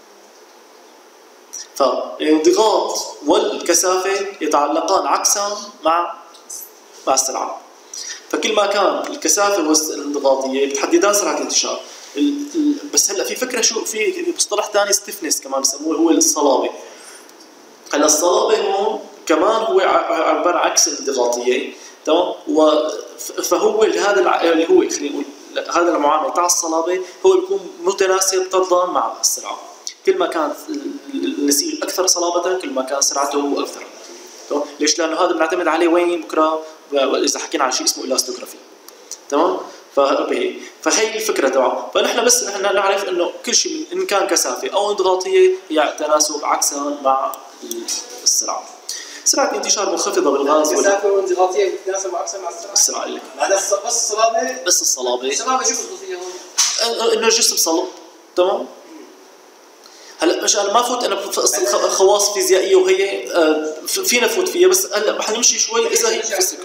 فالانضغاط والكثافه يتعلقان عكسا مع مع السرعه. فكل ما كان الكثافه الانضغاطيه بتحددان سرعه الانتشار. بس هلا في فكره، شو في مصطلح ثاني ستيفنس كمان بسموه، هو الصلابه. هلا الصلابه هون كمان هو عباره عن عكس الانضغاطيه، تمام؟ فهو هذا اللي هو خلينا نقول هذا المعامل تاع الصلابه هو بيكون متناسب طردا مع السرعه. كل ما كان النسيج اكثر صلابه كل ما كان سرعته اكثر. تمام؟ ليش؟ لانه هذا بنعتمد عليه وين بكره اذا حكينا عن شيء اسمه الاستوغرافي. تمام؟ فهي فهي الفكره تبعه. فنحن بس نحن نعرف انه كل شيء ان كان كثافه او انضغاطيه هي تناسب عكسها مع السرعه. سرعه الانتشار منخفضه بالغاز،
الكثافه والانضغاطيه بتتناسب عكسها مع السرعه.
السرعه اللي
هذا بس الصلابه،
بس الصلابه
الصلابه شو قصده فيها هون؟
انه الجسم صلب. تمام؟ هلا مش انا ما فوت انا بقصه خواص فيزيائيه وهي فينا نفوت فيها، بس هلا حنمشي شوي اذا هي فيزيكال.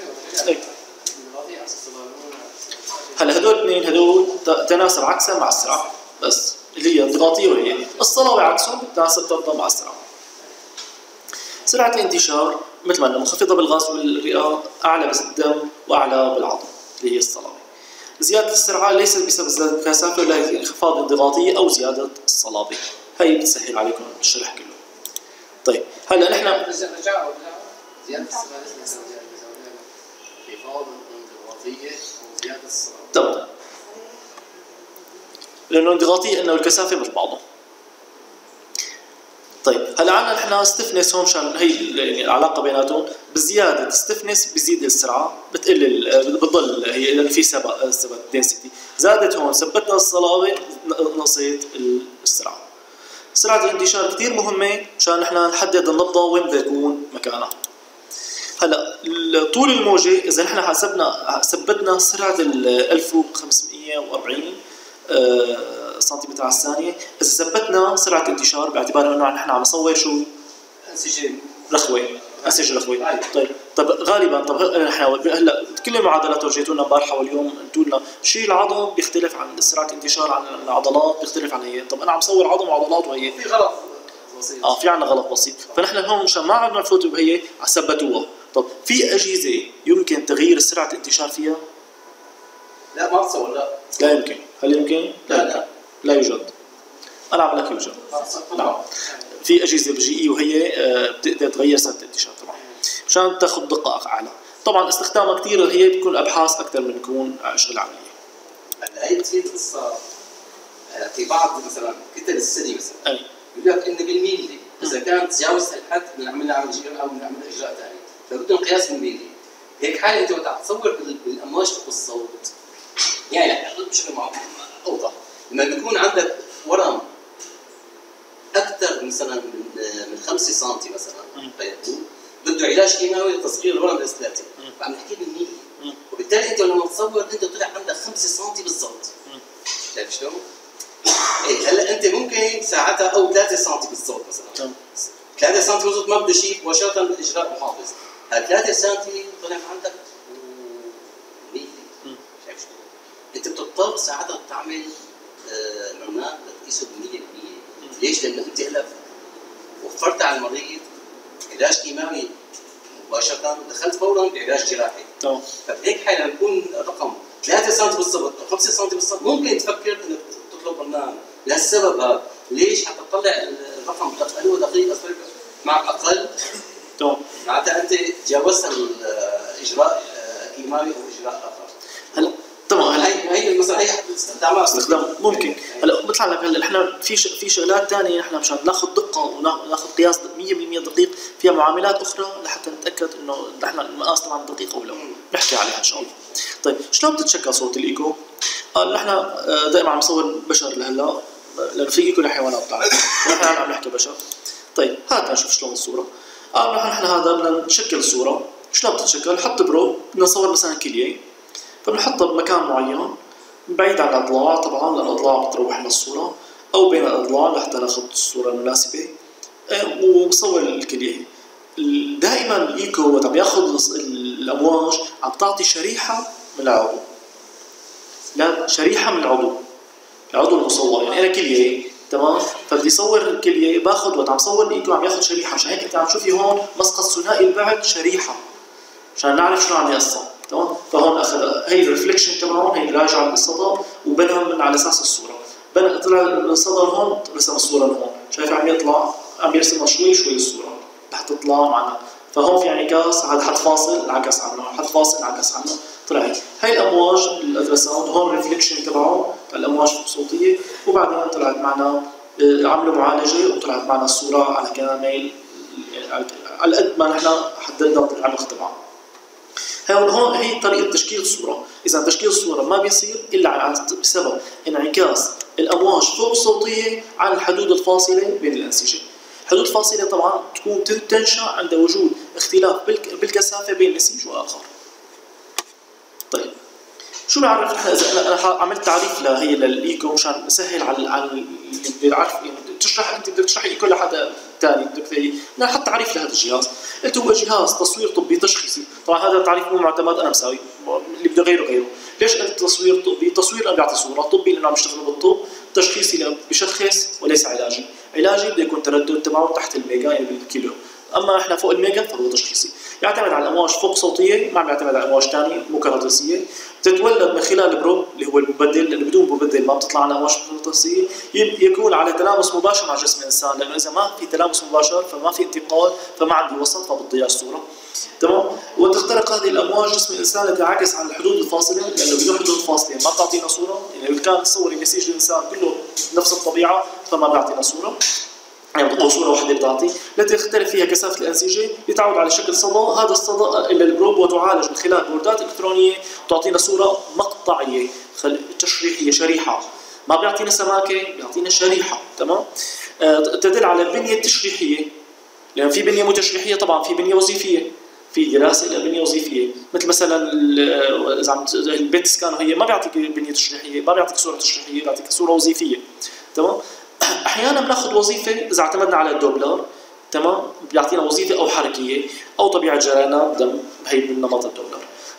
هلا هدول اثنين هدول تناسب عكسها مع السرعه، بس اللي هي انضغاطيه وهي الصلابه عكسهم بتناسب طردا مع السرعه. سرعه الانتشار مثل ما قلنا منخفضه بالغاز والرئه، اعلى بالدم واعلى بالعظم اللي هي الصلابه. زياده السرعه ليست بسبب زياده الكثافه ولا انخفاض انضغاطيه او زياده الصلابه، هي بتسهل عليكم الشرح كله. طيب هلا نحن
رجعوا زياده السرعه انخفاض انضغاطيه وزياده السرعه.
تمام، لانه انضغاطيه انه الكثافه مثل بعضهم. طيب هلا عندنا نحن ستيفنس هون، مشان هي يعني العلاقه بيناتهم، بزياده ستيفنس بزيد السرعه، بتقل بتضل هي لانه في سبب سبب دنسيتي. زادت هون ثبتنا الصلابه نقصت السرعه. سرعه الانتشار كثير مهمه مشان نحن نحدد النبضه وين بده يكون مكانها. هلا طول الموجه اذا نحن حسبنا ثبتنا سرعه ال ألف وخمسمئة وأربعين سنتيمتر على الثانيه، اذا ثبتنا سرعه الانتشار باعتبار انه نحن عم نصور شو؟
انسجه
رخوه، انسجه رخوه. طيب طب غالبا طب نحن هلا كل المعادلات ورجيتوا لنا امبارحه واليوم قلتوا لنا شيء العظم بيختلف عن سرعه الانتشار عن العضلات بيختلف عن هي. طب انا عم صور عظم وعضلات وهي
في غلط بسيط.
اه في عندنا غلط بسيط، فنحن هون مشان ما عم نفوت بهي ثبتوها. طب في اجهزه يمكن تغيير سرعه الانتشار فيها؟
لا ما بتصور لا
لا يمكن. هل يمكن؟
لا لا
لا يوجد. انا عم لك يوجد. نعم. في اجهزه بجي اي وهي آه، بتقدر تغير سرعه الانتشار طبعا مشان تاخذ دقه اعلى. طبعا استخدامها كثير هي بتكون ابحاث اكثر من تكون شغل عمليه.
هلا هي بتصير قصه في بعض مثلا كتل السري مثلا
اي
يقول لك انه بالميلي اذا كانت تجاوزت الحد بنعمل لها عمل جيران او بنعمل اجراء ثاني، فبدهم قياس بالميلي. هيك حاله انت وقت تصور بالامواج فوق الصوت يعني بشكل اوضح لما بيكون عندك ورم اكثر مثلا من من خمسة سم مثلا فيقول بده علاج كيماوي لتصغير الورم لثلاثه، فعم نحكي بالميلي، وبالتالي انت لما تصور انت طلع عندك خمسة سم بالضبط. شايف شلون؟ ايه هلا انت ممكن ساعتها او ثلاثة سم بالضبط مثلا ثلاثة سم بالضبط ما بده شيء مباشره بالاجراء محافظ، هال ثلاثة سم طلع عندك ميلي. شايف شلون؟ انت بتضطر ساعتها تعمل برنامج تقيسه بالمية بالمية. ليش؟ لانه انت هلا وفرت على المريض علاج كيماوي مباشره ودخلت فورا بعلاج جراحي.
تمام.
فبهيك حاله يكون رقم ثلاثة سم بالضبط او خمسة سم بالضبط ممكن تفكر انك تطلب برنامج لهالسبب هذا. ليش؟ حتى تطلع الرقم هل هو دقيق مع اقل.
تمام.
معناتها انت تجاوزت الاجراء كيماوي او اجراء اخر.
هلا تمام. هلا
هي هي مثلا هي استخدامها
استخدام ممكن. هلا بيطلع لك هلا احنا في ش... في شغلات ثانيه نحن مشان ناخذ دقه وناخذ قياس مية بالمية دقيق فيها معاملات اخرى لحتى نتاكد انه نحن المقاس طبعا دقيق او لا. نحكي عليها ان شاء الله. طيب شلون بتتشكل صوت الايكو؟ قال نحن دائما عم نصور بشر لهلا لانه في ايكو لحيوانات بتعرف نحن عم نحكي بشر. طيب هات نشوف شلون الصوره. قال نحن نحن هذا بدنا نشكل الصوره. شلون بتتشكل؟ حط برو بدنا نصور مثلا كليه فبنحطها بمكان معين بعيد عن الاضلاع طبعا لان الاضلاع بتروح لنا الصوره او بين الاضلاع لحتى ناخذ الصوره المناسبه وبصور الكليه. دائما الايكو وقت عم ياخذ الامواج عم تعطي شريحه من العضو. لا شريحه من العضو العضو المصور يعني انا كليه تمام فبدي صور الكليه باخذ وقت عم صور الايكو عم ياخذ شريحه مشان هيك انت عم تشوفي هون مسقط ثنائي البعد شريحه مشان نعرف شلون عم يقسم تمام. فهون اخذ هي الريفليكشن تبعهم هي راجعه للصدى وبنهم من على اساس الصوره. بنى طلع الصدى هون رسم الصوره هون شايف عم يطلع عم يرسمها شوي شوي الصوره رح تطلع معنا. فهون في انعكاس هذا حد فاصل انعكس عنه حد فاصل انعكس عنه طلع هيك. هي الامواج الالتراساوند هون الريفليكشن تبعه الامواج الصوتيه وبعدين طلعت معنا عملوا معالجه وطلعت معنا الصوره على كامل على قد ما نحن حددنا العمق تبعها. هون هون هي طريقه تشكيل الصوره. اذا تشكيل الصوره ما بيصير الا بسبب انعكاس الامواج فوق الصوتيه عن الحدود الفاصله بين الانسجه. الحدود الفاصله طبعا تكون تنشا عند وجود اختلاف بالكثافه بين نسيج واخر. طيب شو بنعرف نحن اذا انا عملت تعريف لهي للايكو مشان نسهل على على اللي بيعرف يعني تشرح انت بدك تشرحي ايكو لحدا ثاني بدك نحط تعريف لهذا الجهاز. قلت هو جهاز تصوير طبي تشخيصي. طبعا هذا التعريف مو معتمد انا مساوي اللي بده غيره غيره. ليش قلت تصوير طبي؟ تصوير انا بيعطي صوره طبي لانه عم يشتغلوا بالطب. تشخيصي لانه بشخص وليس علاجي. علاجي بده يكون تردد تبعه تحت الميجا يعني بالكيلو. اما احنا فوق الميجا فهو تشخيصي. يعتمد على الامواج فوق صوتيه ما عم يعتمد على امواج ثانيه مغناطيسيه تتولد من خلال البروب اللي هو المبدل لانه بدون مبدل ما بتطلع لنا امواج مغناطيسيه يكون على تلامس مباشر مع جسم الانسان لانه اذا ما في تلامس مباشر فما في انتقال فما عندي وسط فبتضيع الصوره تمام. وتخترق هذه الامواج جسم الانسان تنعكس عن الحدود الفاصله لانه بدون حدود فاصله ما بتعطينا صوره. يعني لو كان تصوري نسيج الانسان كله نفس الطبيعه فما بيعطينا صوره يعني صورة واحدة بتعطي التي تختلف فيها كثافة الأنسجة يتعود على شكل صدى. هذا الصدى إلى البروب وتعالج من خلال بوردات إلكترونية تعطينا صورة مقطعية تشريحية شريحة ما بيعطينا سماكة بيعطينا شريحة تمام. آه تدل على البنية التشريحية لأن في بنية متشريحية طبعا في بنية وظيفية في دراسة إلى بنية وظيفية مثل مثلا إذا البيت سكان هي ما بيعطيك بنية تشريحية ما بيعطيك صورة تشريحية بيعطيك صورة وظيفية تمام. احيانا بناخذ وظيفه اذا اعتمدنا على الدوبلر تمام بيعطينا وظيفه او حركيه او طبيعه جريانات دم هي من نمط الدوبلر.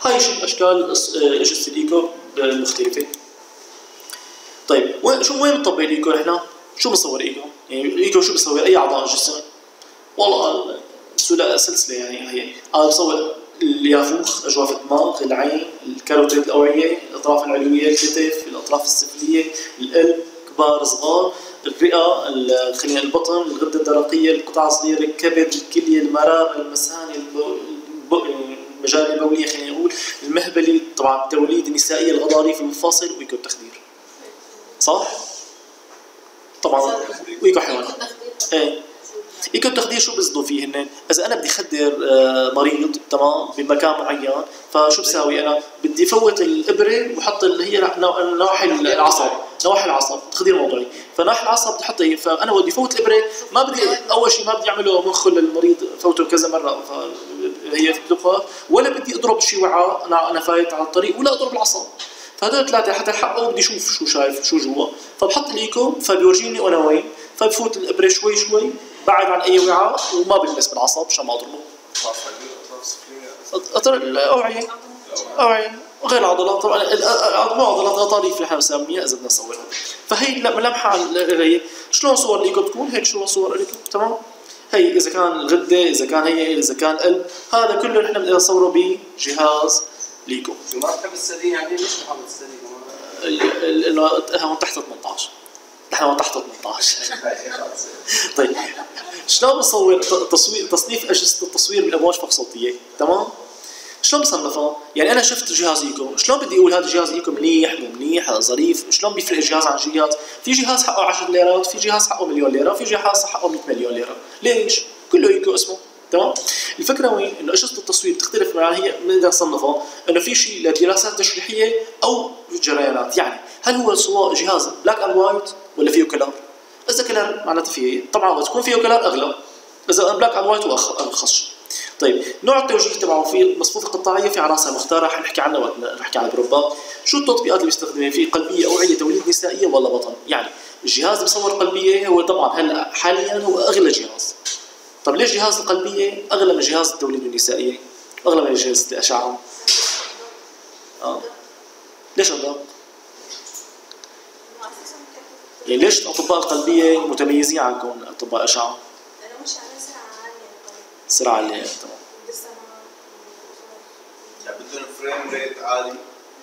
هاي شي اشكال اجهزه الايكو المختلفه. طيب وين شو وين بنطبق الايكو احنا؟ شو بنصور ايكو؟ يعني الايكو شو بيصور؟ اي اعضاء الجسم؟ والله سلسله يعني هي انا بصور اليافوخ، اجواف الدماغ، العين، الكاروتيد الاوعيه، الاطراف العلويه، الكتف، الاطراف السفليه، القلب، كبار صغار، الرئه، خلينا البطن، الغده الدرقيه، القطع الصغيره، الكبد، الكليه، المراره، المثانه، المجال البوليه خلينا نقول، المهبلي، طبعا التوليد، النسائيه، الغضاريف، المفاصل، وايكو التخدير. صح؟ طبعا وايكو حيوانات. ايه ايكو التخدير شو بيصدوا فيه هن؟ اذا انا بدي خدر مريض تمام بمكان معين، فشو بساوي انا؟ بدي فوت الابره وحط اللي هي نواحي العصب، نواحي العصب تخدير موضعي، فنواحي العصب بدي احط ايه؟ فانا بدي فوت الابره، ما بدي اول شيء ما بدي اعمله مخه للمريض فوته كذا مره فهي بتدخل، ولا بدي اضرب شيء وعاء انا انا فايت على الطريق، ولا اضرب العصب. فهدول ثلاثه حتى حقه بدي اشوف شو شايف شو جوا، فبحط الايكو فبيورجيني انا وين، فبفوت الابره شوي شوي بعد عن اي وعاء وما بلمس بالعصب عشان ما اضربه. اطر الاوعيه اوعيه وغير العضلات، طبعا مو عضلات غضاريف اللي احنا بنسميها اذا بدنا نصورها. فهي ملامحها على القرايه. شلون صور الايكو بتكون؟ هيك شو صور الايكو تمام؟ هي اذا كان الغده، اذا كان هي، اذا كان القلب، هذا كله نحن بدنا نصوره بجهاز ليكو.
ما بتحب الثدي يعني ليش ما حابب الثدي؟
لانه هون تحت ثمانية عشر، نحن هون تحت ثمانية عشر. طيب شلون بصور تصوير تصنيف اجهزه التصوير بالامواج فوق صوتيه؟ تمام؟ شلون بصنفها؟ يعني انا شفت جهاز ايكو، شلون بدي اقول هذا جهاز ايكو منيح مو منيح ظريف؟ شلون بيفرق جهاز عن جهاز؟ في جهاز حقه عشر ليرات، في جهاز حقه مليون ليره، في جهاز حقه مئة مليون ليره. ليش؟ كله ايكو اسمه. تمام؟ الفكره وين؟ انه اجهزه التصوير بتختلف معها، هي بنقدر نصنفها انه في شيء لدراسات تشريحيه او جريانات، يعني هل هو صور جهاز بلاك اند وايت ولا فيه كلر؟ اذا كلر معناته فيه، طبعا بتكون فيه كلر اغلى، اذا بلاك اند وايت ارخص. طيب نوع التوجيه تبعه في المصفوفه القطاعيه، في عناصر مختاره حنحكي عنها وقت نحكي عن البروبات. شو التطبيقات اللي بيستخدمها؟ في قلبيه، اوعيه، توليد نسائيه ولا بطن؟ يعني الجهاز اللي بصور قلبيه هو طبعا هلا حاليا هو اغلى جهاز. طب ليش جهاز القلبيه اغلى من جهاز التوليد النسائيه؟ اغلى من جهاز الاشعه؟ اه ليش هذا؟ يعني ليش اطباء القلبيه متميزين عنكم اطباء الاشعه؟
لانه مش على سرعه عاليه.
سرعه عاليه تمام.
يعني بدهم فريم ريت عالي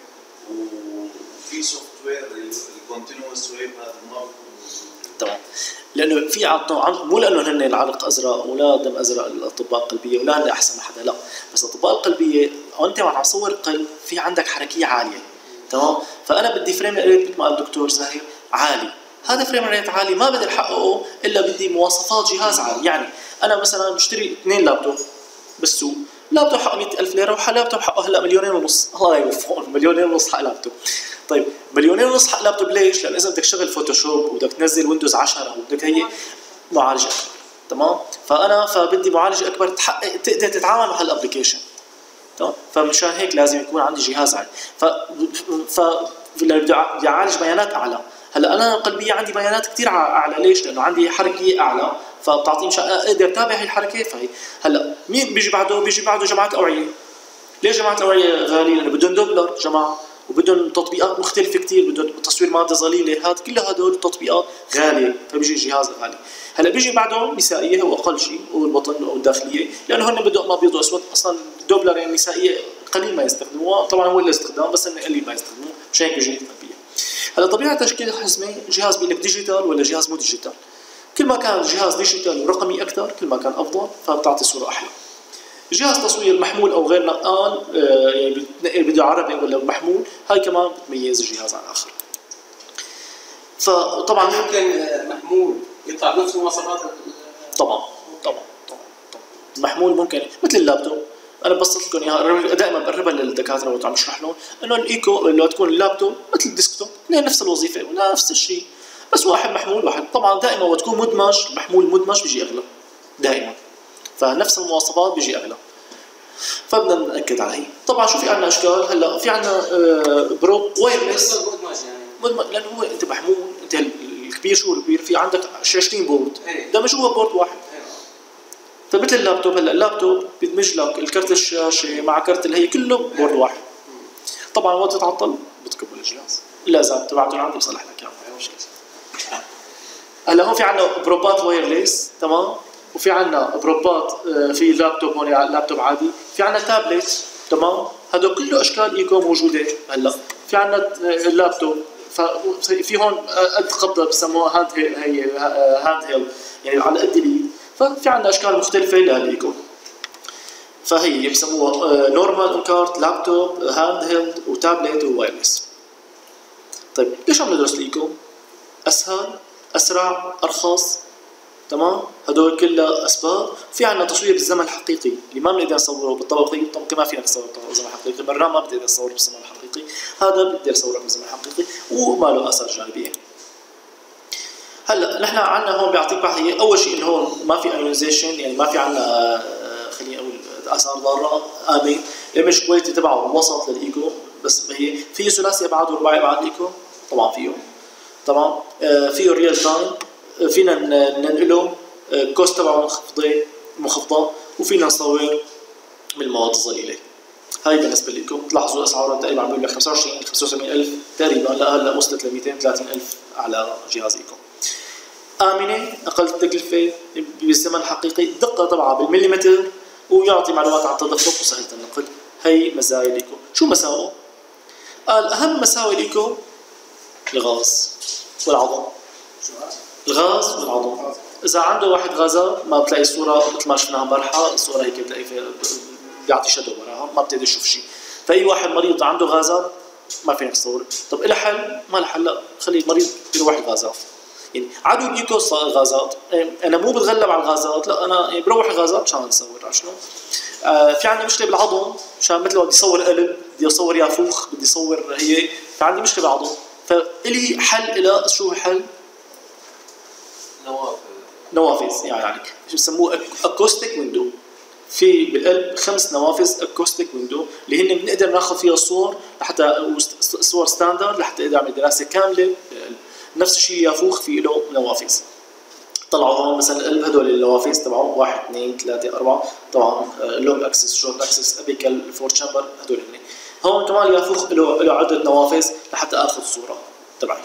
وفي سوفت وير الكونتينوس ويف هذا ما بيكون
تمام. لانه في عطوا مو لانه هن العرق ازرق ولا دم ازرق الاطباء القلبيه ولا هن احسن من حدا، لا، بس الاطباء القلبيه وانت عم تصور قلب في عندك حركيه عاليه تمام، فانا بدي فريم ريت مثل ما قال الدكتور زاهر عالي. هذا فريم ريت عالي ما بقدر احققه الا بدي مواصفات جهاز عالي. يعني انا مثلا بشتري اثنين لابتوب بالسوق، لابتوب حقه مئة ألف ليره ولابتوب حقه هلا مليونين ونص، الله يوفقهم، مليونين ونص حق لابتوب. طيب مليونين ونص حق لابتوب ليش؟ لان اذا بدك تشتغل فوتوشوب وبدك تنزل ويندوز عشرة وبدك هي معالج اكبر تمام، فانا فبدي معالج اكبر تحقق تقدر تتعامل مع هالابلكيشن تمام، فمشان هيك لازم يكون عندي جهاز عالي. ف ف بدي اعالج بيانات اعلى. هلا انا القلبيه عندي بيانات كثير اعلى، ليش؟ لانه عندي حركه اعلى فبتعطيني مشان اقدر اتابع هي الحركه. فهي هلا مين بيجي بعده؟ بيجي بعده جماعه اوعيه. ليش جماعه الاوعيه غاليه؟ لانه بدهم دوبلر جماعه وبدهم تطبيقات مختلفه كثير، بدهم تصوير ماده ظليله، هذا كل هدول التطبيقات غاليه فبيجي الجهاز غالي. هلا بيجي بعده نسائيه هو اقل شيء، والبطن والداخليه، لانه هن بدهم ما بيضوا اسود اصلا. دوبلر يعني النسائيه قليل ما يستخدموها، طبعا هو الاستخدام بس انه قليل ما يستخدموه، مشان هيك بيجي القلبيه. هلا طبيعه تشكيل الحزمه، جهاز بيقول لك ديجيتال ولا جهاز مو ديجيتال. كل ما كان الجهاز ديجيتال ورقمي اكثر كل ما كان افضل، فبتعطي صوره احلى. جهاز تصوير محمول او غير نقال، يعني بتنقل فيديو عربي ولا محمول، هاي كمان بتميز الجهاز عن الاخر. فطبعا
ممكن محمول يطلع بنفس المواصفات.
طبعا طبعا طبعا محمول ممكن مثل اللابتوب. انا ببسط لكم اياها، دائما بقربها للدكاتره وقت عم بشرح لهم انه الايكو لو تكون اللابتوب مثل الديسكتوب، اثنين نفس الوظيفه ولا نفس الشيء، بس واحد محمول واحد. طبعا دائما وقت تكون مدمج، محمول مدمج بيجي اغلى دائما، فنفس المواصفات بيجي اغلى، فبدنا ناكد على هي. طبعا شو في عندنا اشكال؟ هلا في عندنا برو وايرلس مدمج، لانه هو انت محمول، انت الكبير شو الكبير في عندك عشرين بورد دمجوها بورد واحد، طيب مثل اللابتوب، هلا اللابتوب بيدمج لك الكرت الشاشه مع كرت الهي كله بورد واحد. طبعا وقت تتعطل بتكب الجهاز، الا اذا بتبعته لعندي بصلح لك اياه ما مشكله. هلا هون في عندنا بروبات وايرلس تمام، وفي عندنا بروبات في لابتوب، هون لابتوب عادي، في عندنا تابلت تمام، هدول كله اشكال ايكو موجوده. هلا في عندنا اللابتوب في هون قد قبضه بسموها هاند هي هاند هيل، يعني على قد اليد، ففي عندنا اشكال مختلفه للايكو، فهي بسموها نورمال اون كارت، لابتوب، هاند هيلد، وتابلت، ووايرلس. طيب ليش عم ندرس الايكو؟ اسهل، اسرع، ارخص تمام، هدول كلها اسباب. في عندنا تصوير بالزمن الحقيقي اللي ما بنقدر نصوره بالطبقي، طبعا ما فينا نصور بالزمن الحقيقي، مرة ما بنقدر نصور بالزمن الحقيقي، هذا بنقدر نصوره بالزمن الحقيقي وما له اثار جانبيه. هلا نحن عندنا هون بيعطيك بعض، هي اول شيء انه هون ما في ايونيزيشن، يعني ما في عندنا خليني اقول اثار ضاره، امن، الايمج كواليتي تبعه وسط للايكو، بس هي في ثلاثي ابعاد ورباعي ابعاد الايكو طبعا فيه تمام، فيه ريال تايم، فينا ننقله كوست تبعه منخفضه منخفضه، وفينا نصور بالمواد الظليله. هاي بالنسبه لكم تلاحظوا اسعارها تقريبا عم بيقول لك خمسة وعشرين خمسة وسبعين ألف تقريبا، لا هلا وصلت ل مئتين وثلاثين ألف على جهاز ايكو. امنه، اقل تكلفه، بالزمن الحقيقي، الدقه تبعها بالمليمتر، ويعطي معلومات عن التدفق وسهله النقل. هي مزايا الايكو. شو مساوئه؟ قال اهم مساوئ الايكو الغاز والعظم. الغاز والعظم، اذا عنده واحد غازات ما بتلاقي الصوره مثل ما شفناها امبارحه، الصوره هيك بتلاقي فيها بيعطي شادو وراها، ما بتقدر تشوف شيء. فاي واحد مريض عنده غازات ما فينك تصور. طب إلها حل؟ ما لها حل، لا خلي المريض يروح الغازات. يعني عدو الايكو غازات، انا مو بتغلب على الغازات، لا انا يعني بروح الغازات مشان نصور. عشان آه في عندي مشكله بالعظم، مشان مثل ما بدي اصور قلب، بدي اصور يافوخ، بدي اصور هي، فعندي مشكله بالعظم، فالي حل. الى شو الحل؟
نوافذ.
نوافذ، يعني شو بسموه اكوستيك ويندو. في بالقلب خمس نوافذ اكوستيك ويندو اللي هن بنقدر ناخذ فيها صور لحتى صور ستاندرد لحتى نقدر نعمل دراسه كامله بالقلب. نفس الشيء يافوخ في له نوافذ. طلعوا هون مثلا القلب هدول النوافذ تبعهم واحد اثنين ثلاثة أربعة، طبعا لونج اكسس، شورت اكسس، ابيكال، فور تشامبر، هدول هن. هون كمان يافوخ له له عده نوافذ لحتى اخذ صوره تبعي.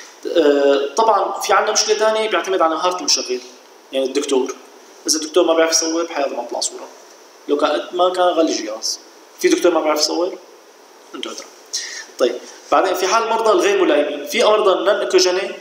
طبعا في عندنا مشكله ثانيه بيعتمد على مهاره المشغل، يعني الدكتور، اذا الدكتور ما بيعرف يصور بحياته ما بيطلع صوره، لو كان ما كان غلي جهاز. في دكتور ما بيعرف يصور انتوا ادرى. طيب بعدين في حال المرضى الغير ملائمين، في مرضى نون ايكوجينيك،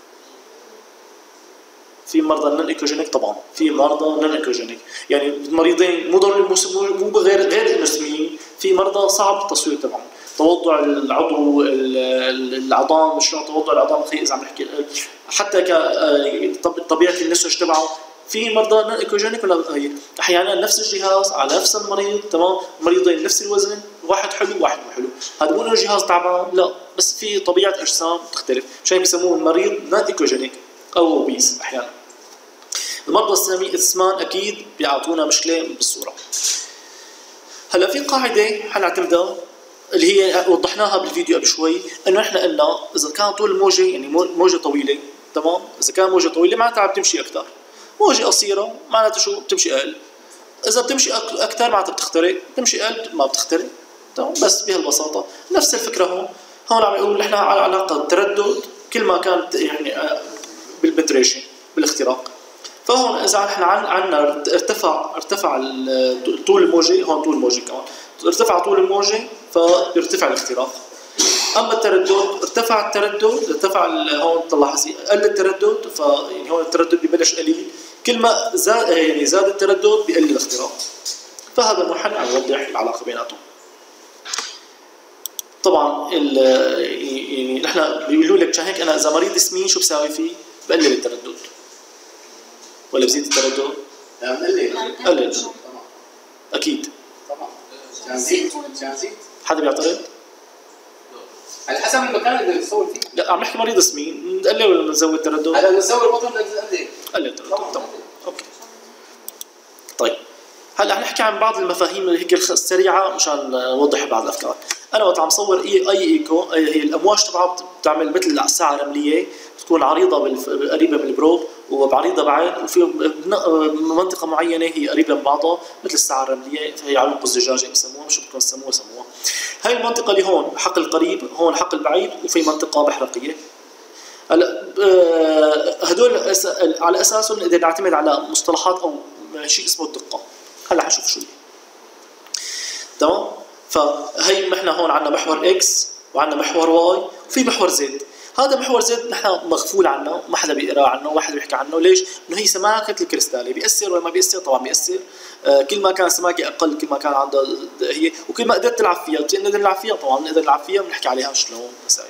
في مرضى نون ايكوجينيك، طبعا في مرضى نون ايكوجينيك، يعني المريضين مو ضروري مو غير غير انسميين، في مرضى صعب التصوير تبعهم، توضع العضو، العظام، شلون توضع العظام اذا عم نحكي، حتى كطبيعه النسج تبعه. في مرضى نون ايكوجينيك ولا هي احيانا نفس الجهاز على نفس المريض تمام، مريضين نفس الوزن، واحد حلو واحد مو حلو، هذا مو انه الجهاز تعبان، لا بس في طبيعه اجسام تختلف، مشان بيسموه المريض نون ايكوجينيك او اوبيس. احيانا المرضى السمان اكيد بيعطونا مشكله بالصوره. هلا في قاعده حنعتمدها اللي هي وضحناها بالفيديو قبل شوي، انه احنا قلنا اذا كان طول الموجه، يعني موجه طويله تمام، اذا كان موجه طويله معناتها عم تمشي اكثر، موجه قصيره معناتها شو بتمشي اقل. اذا بتمشي اكثر معناتها بتخترق، بتمشي اقل ما بتخترق تمام. بس بهالبساطه نفس الفكره هون. هون عم يقول نحن على علاقه التردد كل ما كانت يعني بالبتريشن بالاختراق. فهون اذا نحن عندنا ارتفع ارتفع طول الموجه، هون طول الموجه كمان ارتفع طول الموجه فيرتفع الاختراق. اما التردد ارتفع التردد ارتفع هون تلاحظي قل التردد، فيعني هون التردد ببلش قليل، كل ما زاد يعني زاد التردد بقل الاختراق. فهذا محل عم يوضح العلاقه بيناتهم. طبعا يعني نحن بيقولوا لك مشان هيك انا اذا مريض سمين شو بساوي فيه؟ بقلل التردد ولا بزيد التردد؟
لا بقلل
قلل اكيد
طبعا. مشان زيت مشان زيت
حدا بيعترض؟
على حسب المكان اللي بدك تصور فيه.
لا عم نحكي مريض سمين، نقلل ولا نزود التردد؟
هلا نصور بطن بدك تقلل.
قلل التردد طبعا. اوكي. طيب هلا حنحكي عن بعض المفاهيم هيك السريعه مشان نوضح بعض الافكار. انا وقت عم صور اي اي ايكو، هي الامواج تبعها بتعمل مثل ساعه رمليه تكون عريضه قريبه من البروب وبعريضه بعد، وفي منطقه معينه هي قريبه من بعضها مثل الساعه الرمليه، فهي علوق الزجاجه بسموها، مش بدكم تسموها سموها. هاي المنطقه اللي هون حقل قريب، هون حقل بعيد، وفي منطقه محرقيه. هلا هدول على اساسهم نقدر نعتمد على مصطلحات او شيء اسمه الدقه. هلا حنشوف شو هي. تمام؟ فهي نحن هون عندنا محور اكس وعندنا محور واي وفي محور زد. هذا محور زد نحن مغفول عنه، ما حدا بيقرا عنه، ما حدا بيحكي عنه، ليش؟ انه هي سماكه الكريستالي، بيأثر ولا ما بيأثر؟ طبعا بيأثر. آه كل ما كان سماكه اقل كل ما كان عندها هي، وكل ما قدرت تلعب فيها، بتقدر نلعب فيها، طبعا بنقدر نلعب فيها بنحكي عليها شلون مسائل.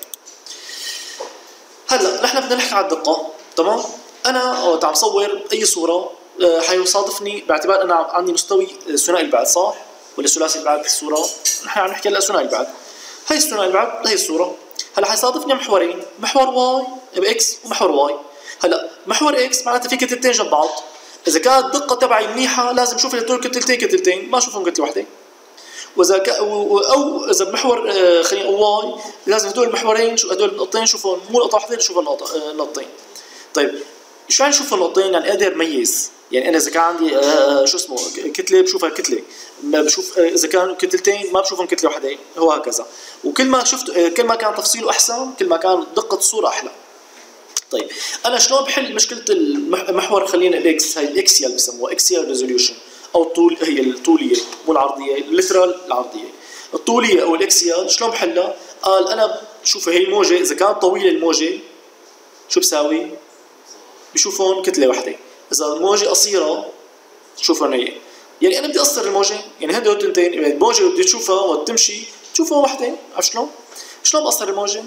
هلا نحن بدنا نحكي على الدقه، تمام؟ انا وقت عم صور اي صوره آه حيصادفني باعتبار انا عندي مستوي ثنائي البعد، صح؟ ولا ثلاثي البعد الصوره؟ نحن عم نحكي هلا ثنائي البعد. هي الثنائي البعد، هي الصوره. هلا حيصادفني محورين، محور واي باكس ومحور واي. هلا محور اكس معناتها في كتلتين جنب بعض، اذا كانت الدقه تبعي منيحه لازم اشوف هدول كتلتين كتلتين، ما اشوفهم كتله وحده. واذا ك... او اذا بمحور آه خلينا نقول واي لازم هدول المحورين، هدول النقطتين شوفهم مو نقطه وحده، شوف النقطتين. طيب شو يعني شوف النقطتين؟ يعني اقدر اميز، يعني انا اذا كان عندي آه شو اسمه كتله بشوفها كتله، ما بشوف آه اذا كانوا كتلتين ما بشوفهم كتله وحده، هو هكذا. وكل ما شفت آه كل ما كان تفصيله احسن كل ما كان دقه الصوره احلى. طيب انا شلون بحل مشكله المحور؟ خلينا الاكس، هي الاكسيال بسموها اكسيال ريزوليوشن، او الطول، هي الطوليه مو العرضيه، الليترال العرضيه. الطوليه او الاكسيال شلون بحلها؟ قال انا شوف هي الموجه اذا كانت طويله الموجه شو بساوي؟ بشوف هون كتله وحده. اذا الموجه قصيره شوفوا هي، يعني انا بدي اقصر الموجه، يعني هدول التنتين، يعني الموجه بدي تشوفها وقت تمشي تشوفها وحده، عرفت شلون؟ شلون بقصر الموجه؟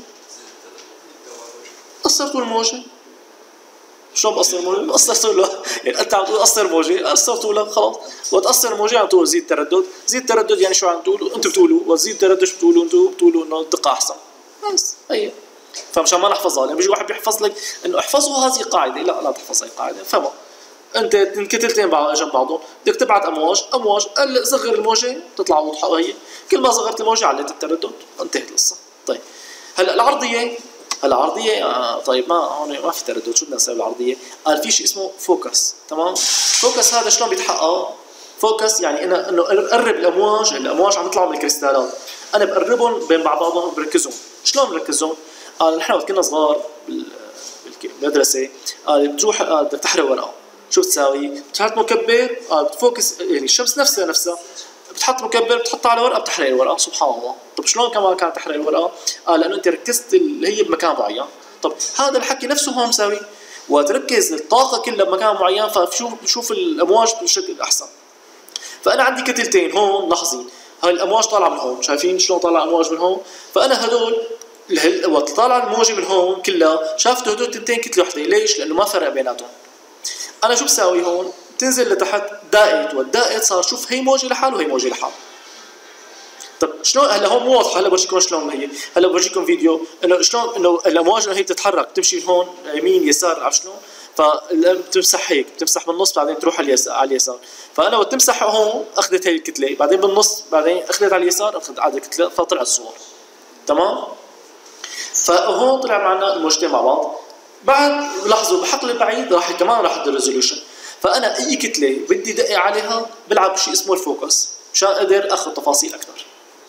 قصر طول الموجه. شلون بقصر الموجه؟ بقصر طولها، يعني انت عم تقول قصر موجه، قصر طولها خلاص. وقت تقصر الموجه عم تقول زيد تردد، زيد تردد يعني شو عم تقولوا؟ انتم بتقولوا وقت زيد تردد شو بتقولوا انتم؟ بتقولوا انه الدقه احسن. بس هي فمشان ما نحفظها، لما بيجي واحد بيحفظ لك انه احفظوا هذه قاعده، لا لا تحفظ هي قاعده، فما انت كتلتين جنب بعضهم بدك تبعت امواج، امواج قل صغر الموجه تطلع واضحه، وهي كل ما صغرت الموجه علت التردد، انتهت القصه. طيب هلا العرضيه، هلا العرضيه آه طيب ما هون ما في تردد، شو بدنا نسوي بالعرضيه؟ قال في شيء اسمه فوكس، تمام؟ فوكس هذا شلون بيتحقق؟ فوكس يعني انا انه اقرب الامواج، الامواج عم يطلعوا من الكريستالات، انا بقربهم بين بعضهم بركزهم. شلون بركزهم؟ قال نحن وقت كنا صغار بالمدرسه قال بتروح قال بدك تحرق ورقه، شو بتساوي؟ بتحط مكبر، قال بتفوكس، يعني الشمس نفسها نفسها بتحط مكبر بتحطها على ورقه بتحرق الورقه، سبحان الله. طب شلون كمان كانت تحرق الورقه؟ قال لانه انت ركزت اللي هي بمكان معين. طب هذا الحكي نفسه هون مساوي، وتركز الطاقه كلها بمكان معين، فشوف بشوف الامواج بشكل احسن. فانا عندي كتلتين هون، لاحظي هاي الامواج طالعه من هون، شايفين شلون طالعه الامواج من هون؟ فانا هدول وقت طالع الموجه من هون كلها شافته هدول تنتين كتله وحده، ليش؟ لانه ما فرق بيناتهم. انا شو بساوي هون؟ بتنزل لتحت دائت، والدائت صار شوف هي موجه لحال وهي موجه لحال. طب شلون هلا هون مو واضحه، هلا بورجيكم شلون هي، هلا بورجيكم فيديو انه شلون انه الامواج هي بتتحرك تمشي هون يمين يسار، عرفت شلون؟ فبتمسح هيك، بتمسح بالنص بعدين تروح على اليسار، على اليسار. فانا وقت تمسح هون اخذت هي الكتله، بعدين بالنص بعدين اخذت على اليسار اخذت على الكتله، فطلع الصور. تمام؟ فهون طلع معنا الموجتين مع بعض. بعد لاحظوا بحقل البعيد راح كمان راح الريزوليوشن، فانا اي كتله بدي دقق عليها بلعب بشيء اسمه الفوكس مشان اقدر اخذ تفاصيل اكثر.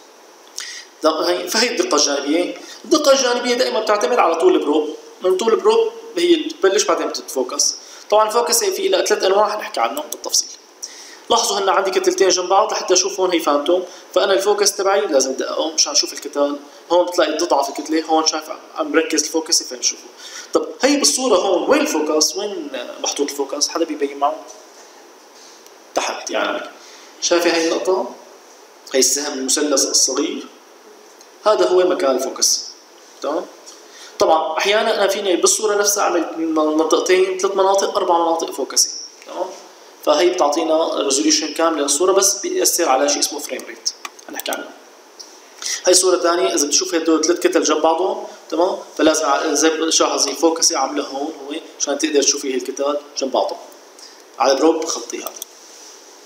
فهي الدقه الجانبيه، الدقه الجانبيه دائما بتعتمد على طول البروب، من طول البروب هي بتبلش بعدين بتتفوكس. طبعا الفوكس في لها ثلاث انواع حنحكي عنهم بالتفصيل. لاحظوا هن عندي كتلتين جنب بعض لحتى اشوف هون هي فانتوم، فانا الفوكس تبعي لازم دققهم مشان اشوف الكتال. هون بتلاقي تضعف الكتله، هون شايف عم بركز الفوكس فين شوفه. طب هي بالصوره هون وين الفوكس؟ وين محطوط الفوكس؟ حدا بيبين معه؟ تحت يعني شايفه هي النقطه؟ هي السهم المثلث الصغير، هذا هو مكان الفوكس. تمام؟ طبعا احيانا انا فيني بالصوره نفسها اعمل منطقتين، ثلاث مناطق، اربع مناطق فوكسي. تمام؟ فهي بتعطينا ريزوليوشن كامله للصوره، بس بيأثر على شيء اسمه فريم ريت هنحكي عنه. هي صوره ثانيه، اذا بتشوف هدول ثلاث كتل جنب بعضهم، تمام؟ فلازم زي ما لاحظي الفوكسي عامله هون هو عشان تقدر تشوفي هي الكتل جنب بعضهم. على بروب بخطيها.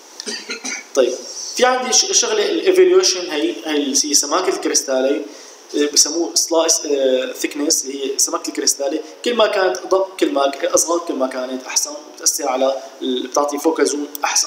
طيب في عندي شغله الايفالويشن، هي هي سماكه الكريستالي. بسموه سلايس ثيكنس اللي هي سمك الكريستالي، كل ما كانت ادق كل ما اصغر كل ما كانت احسن، وبتاثر على بتعطي فوكال زوم احسن.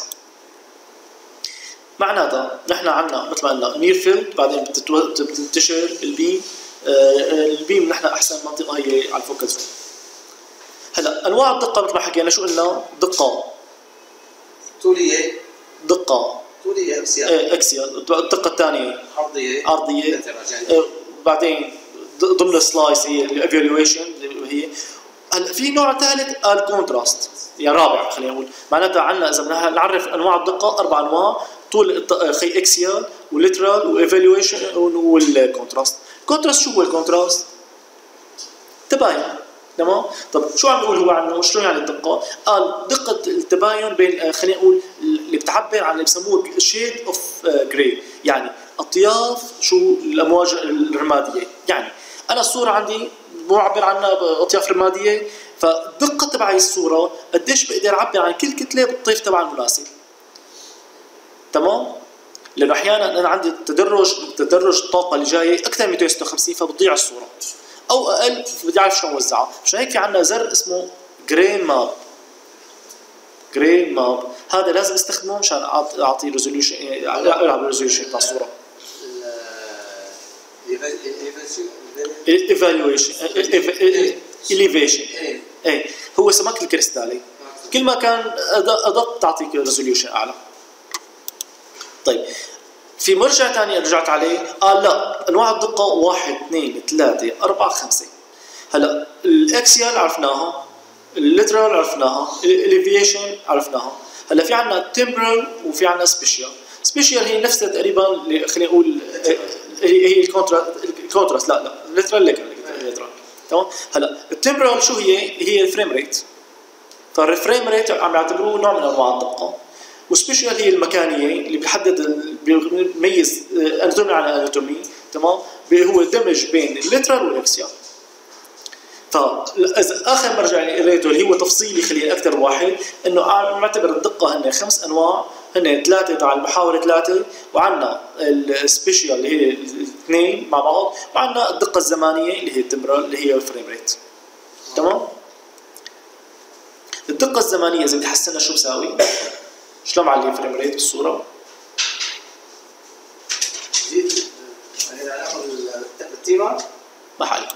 معناتها نحن عندنا مثل ما قلنا نير فيلد، بعدين بتنتشر البيم. البيم نحن احسن منطقه هي على الفوكال زوم. هلا انواع الدقه مثل ما حكينا، شو قلنا؟ دقه
طوليه،
دقه
طوليه اكسيال،
ايه اكسيال، الدقه الثانيه
عرضيه
عرضيه، اه بعدين ضمن السلايس هي الايفالويشن اللي هي. هلا في نوع ثالث الكونتراست، يعني رابع خلينا نقول. معناتها عندنا اذا بدنا نعرف انواع الدقه اربع انواع: طول خي اكسيال وليترال وايفالويشن والكونتراست. الكونتراست شو هو الكونتراست؟ تباين. تمام؟ طب شو عم نقول هو عنه؟ شلون يعني الدقه؟ قال دقه التباين بين خلينا نقول اللي بتعبر عن اللي بسموه شيد اوف جراي، يعني اطياف شو الامواج الرماديه. يعني انا الصوره عندي معبر عنها باطياف رماديه، فالدقه تبع الصوره قديش بقدر اعبر عن كل كتله بالطيف تبع المناسب. تمام؟ لانه احيانا انا عندي تدرج تدرج الطاقه اللي جايه اكثر من مئتين وستة وخمسين فبتضيع الصوره، او اقل بدي اعرف شلون اوزعها. مشان هيك في عندنا زر اسمه جراي ماب. جراي ماب هذا لازم استخدمه مشان اعطي ريزوليوشن، العب الريزوليوشن تاع الصوره. ايفالويشن اليفيشن اي هو سمك الكريستالي، كل ما كان ادق تعطيك ريزوليوشن اعلى. طيب في مرجع ثاني رجعت عليه قال لا انواع الدقه واحد اثنين ثلاثة أربعة خمسة. هلا الاكسيال عرفناها، الليترال عرفناها، الاليفيشن عرفناها. هلا في عندنا تمبرال وفي عندنا سبيشال. سبيشال هي نفسها تقريبا خلينا نقول هي الكونتراست، لا لا الليترال الليترال. تمام؟ هلا التمبرال شو هي؟ هي الفريم ريت. فالفريم ريت عم يعتبروه نوع من انواع الدقه. وسبيشال هي المكانيه اللي بيحدد بيميز اناتومي عن اناتومي. تمام؟ هو دمج بين الليترال والاكسيال. فاذا اخر مرجع قريته اللي هو تفصيلي خلينا اكثر واحد، انه معتبر الدقه هن خمس انواع، هن ثلاثه تاع المحاور ثلاثه، وعندنا السبيشال اللي هي الاثنين مع بعض، وعندنا الدقه الزمانيه اللي هي التمبرال اللي هي الفريم ريت. تمام؟ الدقه الزمانيه اذا بدي احسنها شو بساوي؟ شلون معلي فريم ريت بالصوره؟
زيد هي علاقه بالتيمر؟
ما حالكم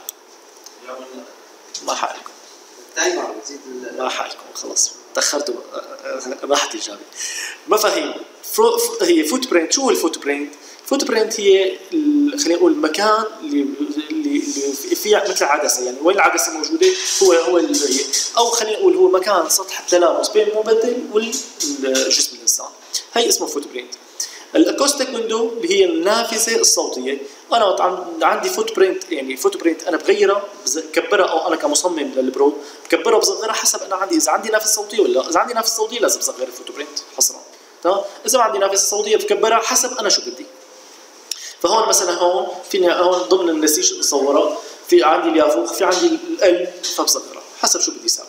ما حالكم
التايمر بتزيد
ما حالكم خلص تاخرتوا راحت الاجابه. مفاهيم هي فوت برينت. شو هو الفوت برينت؟ الفوت برينت هي خلينا نقول المكان اللي اللي فيه مثل عدسه، يعني وين العدسه موجوده هو هو اللي او خلينا نقول هو مكان سطح التلامس بين المبدل والجسم الانسان، هي اسمه فوت برينت. الاكوستيك ويندو اللي هي النافذه الصوتيه، انا عندي فوت برينت، يعني فوت برينت انا بغيرها بكبرها، او انا كمصمم للبرو بكبرها بصغرها حسب انا عندي، اذا عندي نافذه صوتيه ولا اذا عندي نافذه صوتيه لازم اصغر الفوت برينت حصرا. تمام؟ اذا ما عندي نافذه صوتيه بكبرها حسب انا شو بدي. فهون مثلا هون فيني هون ضمن النسيج المصوره في عندي اليافوخ، في عندي القلب، فبصغرها حسب شو بدي اسوي.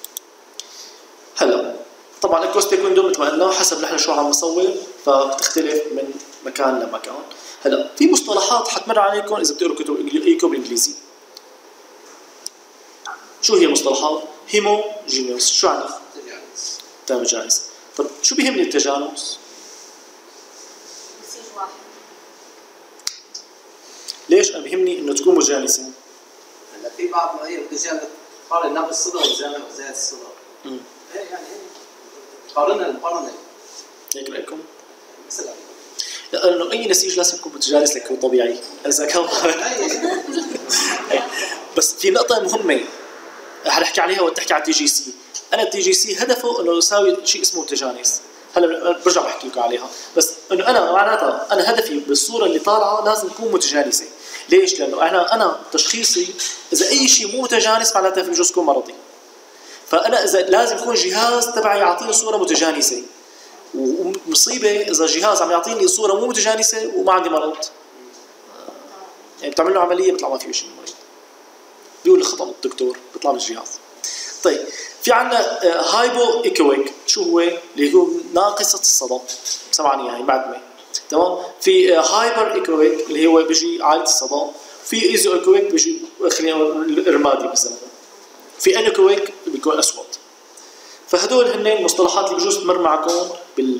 هلا طبعا الاكوستيك ويندو مثل ما قلنا حسب نحن شو عم نصور فبتختلف من مكان لمكان. هلا في مصطلحات حتمر عليكم اذا بتقروا كتب ايكو بالانجليزي. شو هي المصطلحات؟ هيموجينيوس شو يعني؟ تجانس. طب شو بيهمني التجانس؟
نسيج واحد.
ليش انا بيهمني انه تكون مجانسه؟
هلا في بعض ما هي بتجي تقارن نفس الصدى وزيادة الصدى. امم ايه يعني قارنها المقارنه. هيك
رايكم؟
مثلا
لانه اي نسيج لازم يكون متجانس ليكون طبيعي، اذا كان بس في نقطه مهمه حنحكي عليها وقت تحكي على التي جي سي. انا التي جي سي هدفه انه يساوي شيء اسمه تجانس. هلا برجع بحكي لكم عليها، بس انه انا معناتها انا هدفي بالصوره اللي طالعه لازم تكون متجانسه. ليش؟ لانه انا انا تشخيصي اذا اي شيء مو متجانس معناتها في بجوز يكون مرضي. فانا اذا لازم يكون جهاز تبعي يعطيني صوره متجانسه، ومصيبه اذا جهاز عم يعطيني صوره مو متجانسه وما عندي مرض، يعني بتعمل له عمليه بيطلع ما في شيء مريض، بيقول لي خطا الدكتور بيطلع من الجهاز. طيب في عندنا هايبو ايكويك، شو هو؟ اللي هو ناقصه الصدى، سمعني هي معدمه. تمام؟ في هايبر ايكويك اللي هو بيجي عالي الصدى، في ايزو ايكويك بيجي خلينا نقول رمادي مثلا، في انيكويك بيكون اسود. فهدول هن المصطلحات اللي بجوز تمر معكم بال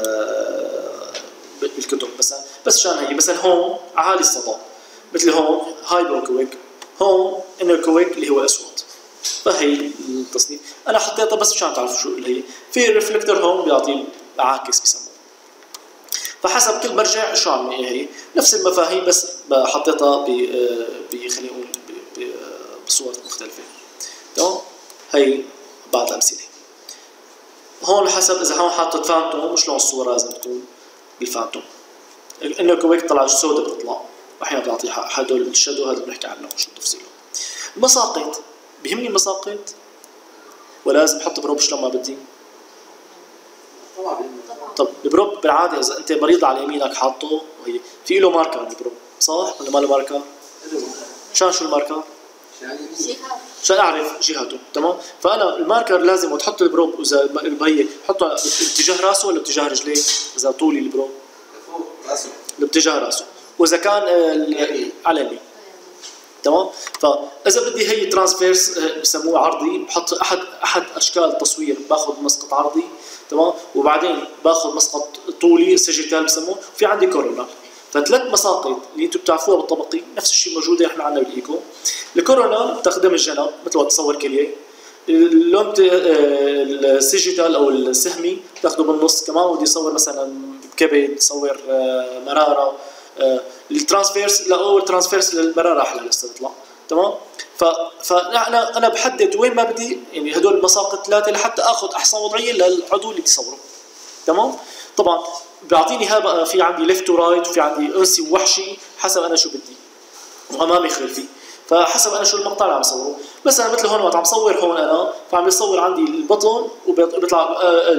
بالكتب مثلا، بس عشان هي مثلا هون عالي الصدى، مثل هون هايبوكويك، هون انيكويك اللي هو اسود. فهي التصنيف انا حطيتها بس مشان تعرفوا شو اللي هي. في ريفلكتور هون بيعطي عاكس بيسموه. فحسب كل برجع شو عم هي نفس المفاهيم بس حطيتها ب ب خلينا نقول بصور مختلفه. تمام. هي بعض الامثله. هون حسب اذا هون حاطط فانتوم شلون الصوره لازم تكون بالفانتوم. انه كويك طلع سودا بتطلع، احيانا بتعطي هدول الشادو هذا بنحكي عنه شو تفصيله. المساقط بيهمني المساقط ولا لازم احط بروب شلون ما بدي؟
طبعا.
طب البروب بالعاده اذا انت مريض على يمينك حاطه وهي في له ماركه البروب صح ولا ما له ماركه؟ مشان شو الماركه؟ عشان اعرف جهته. تمام. فانا الماركر لازم تحط البروب اذا هي حطه باتجاه راسه ولا باتجاه رجليه اذا طولي البروب؟
فوق راسه.
باتجاه راسه. واذا كان على اليمين. تمام. فاذا بدي هي ترانسفيرس بسموه عرضي، بحط احد احد اشكال التصوير، باخذ مسقط عرضي تمام وبعدين باخذ مسقط طولي سيجيتال بسموه، في عندي كورونا. فثلاث مساقط اللي انتم بتعرفوها بالطبقي نفس الشيء موجوده احنا عندنا بالايكو. الكورونا بتخدم الجنب مثل ما تصور كليه. اللون السيجيتال او السهمي بتاخده بالنص كمان، ودي يصور مثلا كبد، يصور مراره. الترانسفيرس لا اول ترانسفيرس للمراره احلى لسه بيطلع. تمام. ف فانا انا بحدد وين ما بدي، يعني هدول المساقط ثلاثه لحتى اخذ احسن وضعيه للعضو اللي بدي صوره. تمام. طبعا بيعطيني هذا في عندي ليفت ورايت وفي عندي انسي ووحشي حسب انا شو بدي، وامامي خلفي. فحسب انا شو المقطع اللي عم صوره. مثلا مثل هون وقت عم صور هون انا فعم بيصور عندي البطن وبيطلع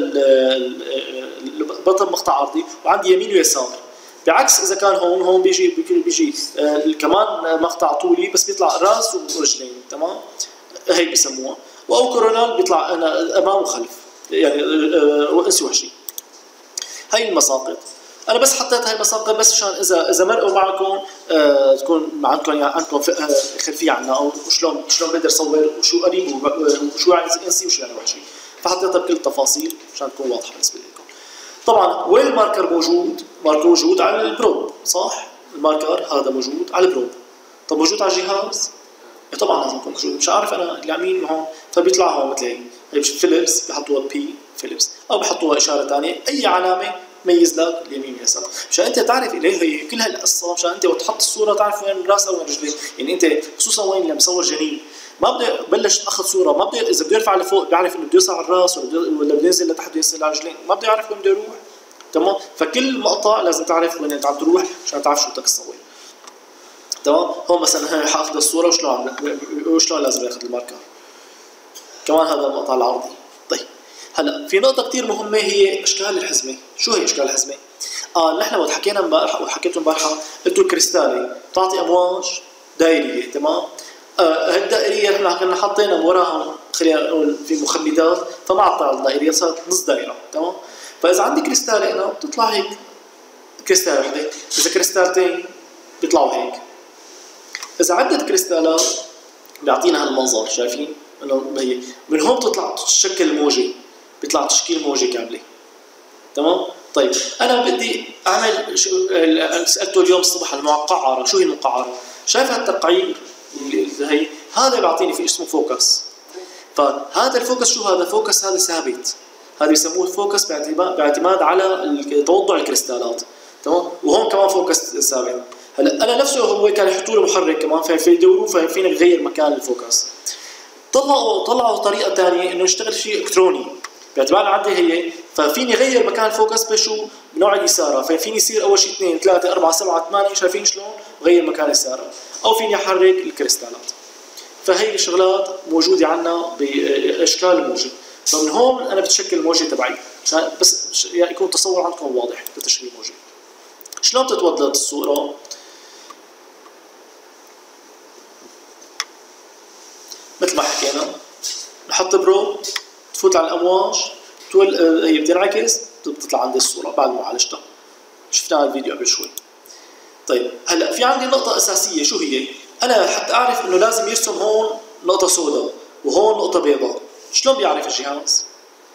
البطن مقطع عرضي وعندي يمين ويسار. بعكس اذا كان هون هون بيجي بيجي كمان مقطع طولي بس بيطلع راس ورجلين. تمام. هي بيسموها. او كورونال بيطلع انا امام وخلف يعني انسي وحشي. هاي المساقط انا بس حطيت هاي المساقط بس عشان اذا اذا مرقوا معكم آه تكون عندكم يعني عندكم خلفيه عنها او شلون شلون بقدر اصور وشو قريب وشو يعني انسي وشو يعني وحشي. فحطيتها بكل التفاصيل عشان تكون واضحه بالنسبه لكم. طبعا وين الماركر موجود؟ ماركر موجود على البروب صح؟ الماركر هذا موجود على البروب. طب موجود على الجهاز؟ طبعا لازم يكون موجود. مش عارف انا اليمين هون فبيطلع هون مثل هي هي فيليبس بحطوها بي فيليبس او بحطوها اشاره ثانيه اي علامه ميز لك اليمين واليسار مشان انت تعرف اليه هي كل هالقصه مشان انت وتحط الصوره تعرف وين راسها وين رجليه. يعني انت خصوصا وين لما مصور جنين ما بده بلش اخذ صوره ما بده اذا بده يرفع لفوق بيعرف انه بده يوصل على الراس ولا بده ينزل لتحت وينزل على الرجلين ما بده يعرف وين بده يروح. تمام. فكل مقطع لازم تعرف وين انت عم تروح عشان تعرف شو بدك تصور. تمام. هون مثلا حاخذ الصوره وشلون وشلون لازم ياخذ الماركر. كمان هذا المقطع العرضي. طيب هلا في نقطه كثير مهمه هي اشكال الحزمه. شو هي اشكال الحزمه؟ اه نحن وقت حكينا امبارح وحكيت امبارح قلت الكريستالي بتعطي امواج دائريه. تمام. آه الدائريه نحن كنا حاطينها وراها خلينا نقول في مخمدات فما عطى الدائريه صارت نص دائره. تمام. فاذا عندي كريستالي انا بتطلع هيك كريستال وحده، اذا كريستالتين بيطلعوا هيك. اذا عدة كريستالات بيعطينا هالمنظر شايفين؟ انه هي من هون بتطلع تشكل موجه بيطلع تشكيل موجه كامله. تمام؟ طيب انا بدي اعمل سالته اليوم الصبح المقعره. شو هي المقعره؟ شايف هالتقعير اللي هي هذا بيعطيني في اسمه فوكس. فهذا الفوكس شو هذا؟ فوكس هذا ثابت. هذا يسموه فوكس باعتماد باعتماد على توضع الكريستالات. تمام. وهون كمان فوكس ثابت. هلا انا نفسه هو كان يحطوا له محرك كمان ففي يدوروا ففينا نغير مكان الفوكس. طلعوا طلعوا طريقه ثانيه انه يشتغل شيء الكتروني باعتبار عندي هي ففيني غير مكان الفوكس بشو بنوع الإثارة. ففيني يصير اول شيء اثنين ثلاثة أربعة سبعة ثمانية شايفين شلون غير مكان الإثارة او فيني احرك الكريستالات. فهي الشغلات موجوده عندنا باشكال موجه. فمن هون انا بتشكل الموجه تبعي عشان بس يكون تصور عندكم واضح لتشكيل موجه. شلون بتتولد الصوره؟ مثل ما حكينا نحط برو تفوت على الامواج تول... هي بتنعكس بتطلع عندي الصوره بعد معالجتها. شفنا الفيديو قبل شوي. طيب هلا في عندي نقطة أساسية، شو هي؟ أنا حتى أعرف إنه لازم يرسم هون نقطة سوداء وهون نقطة بيضاء، شلون بيعرف الجهاز؟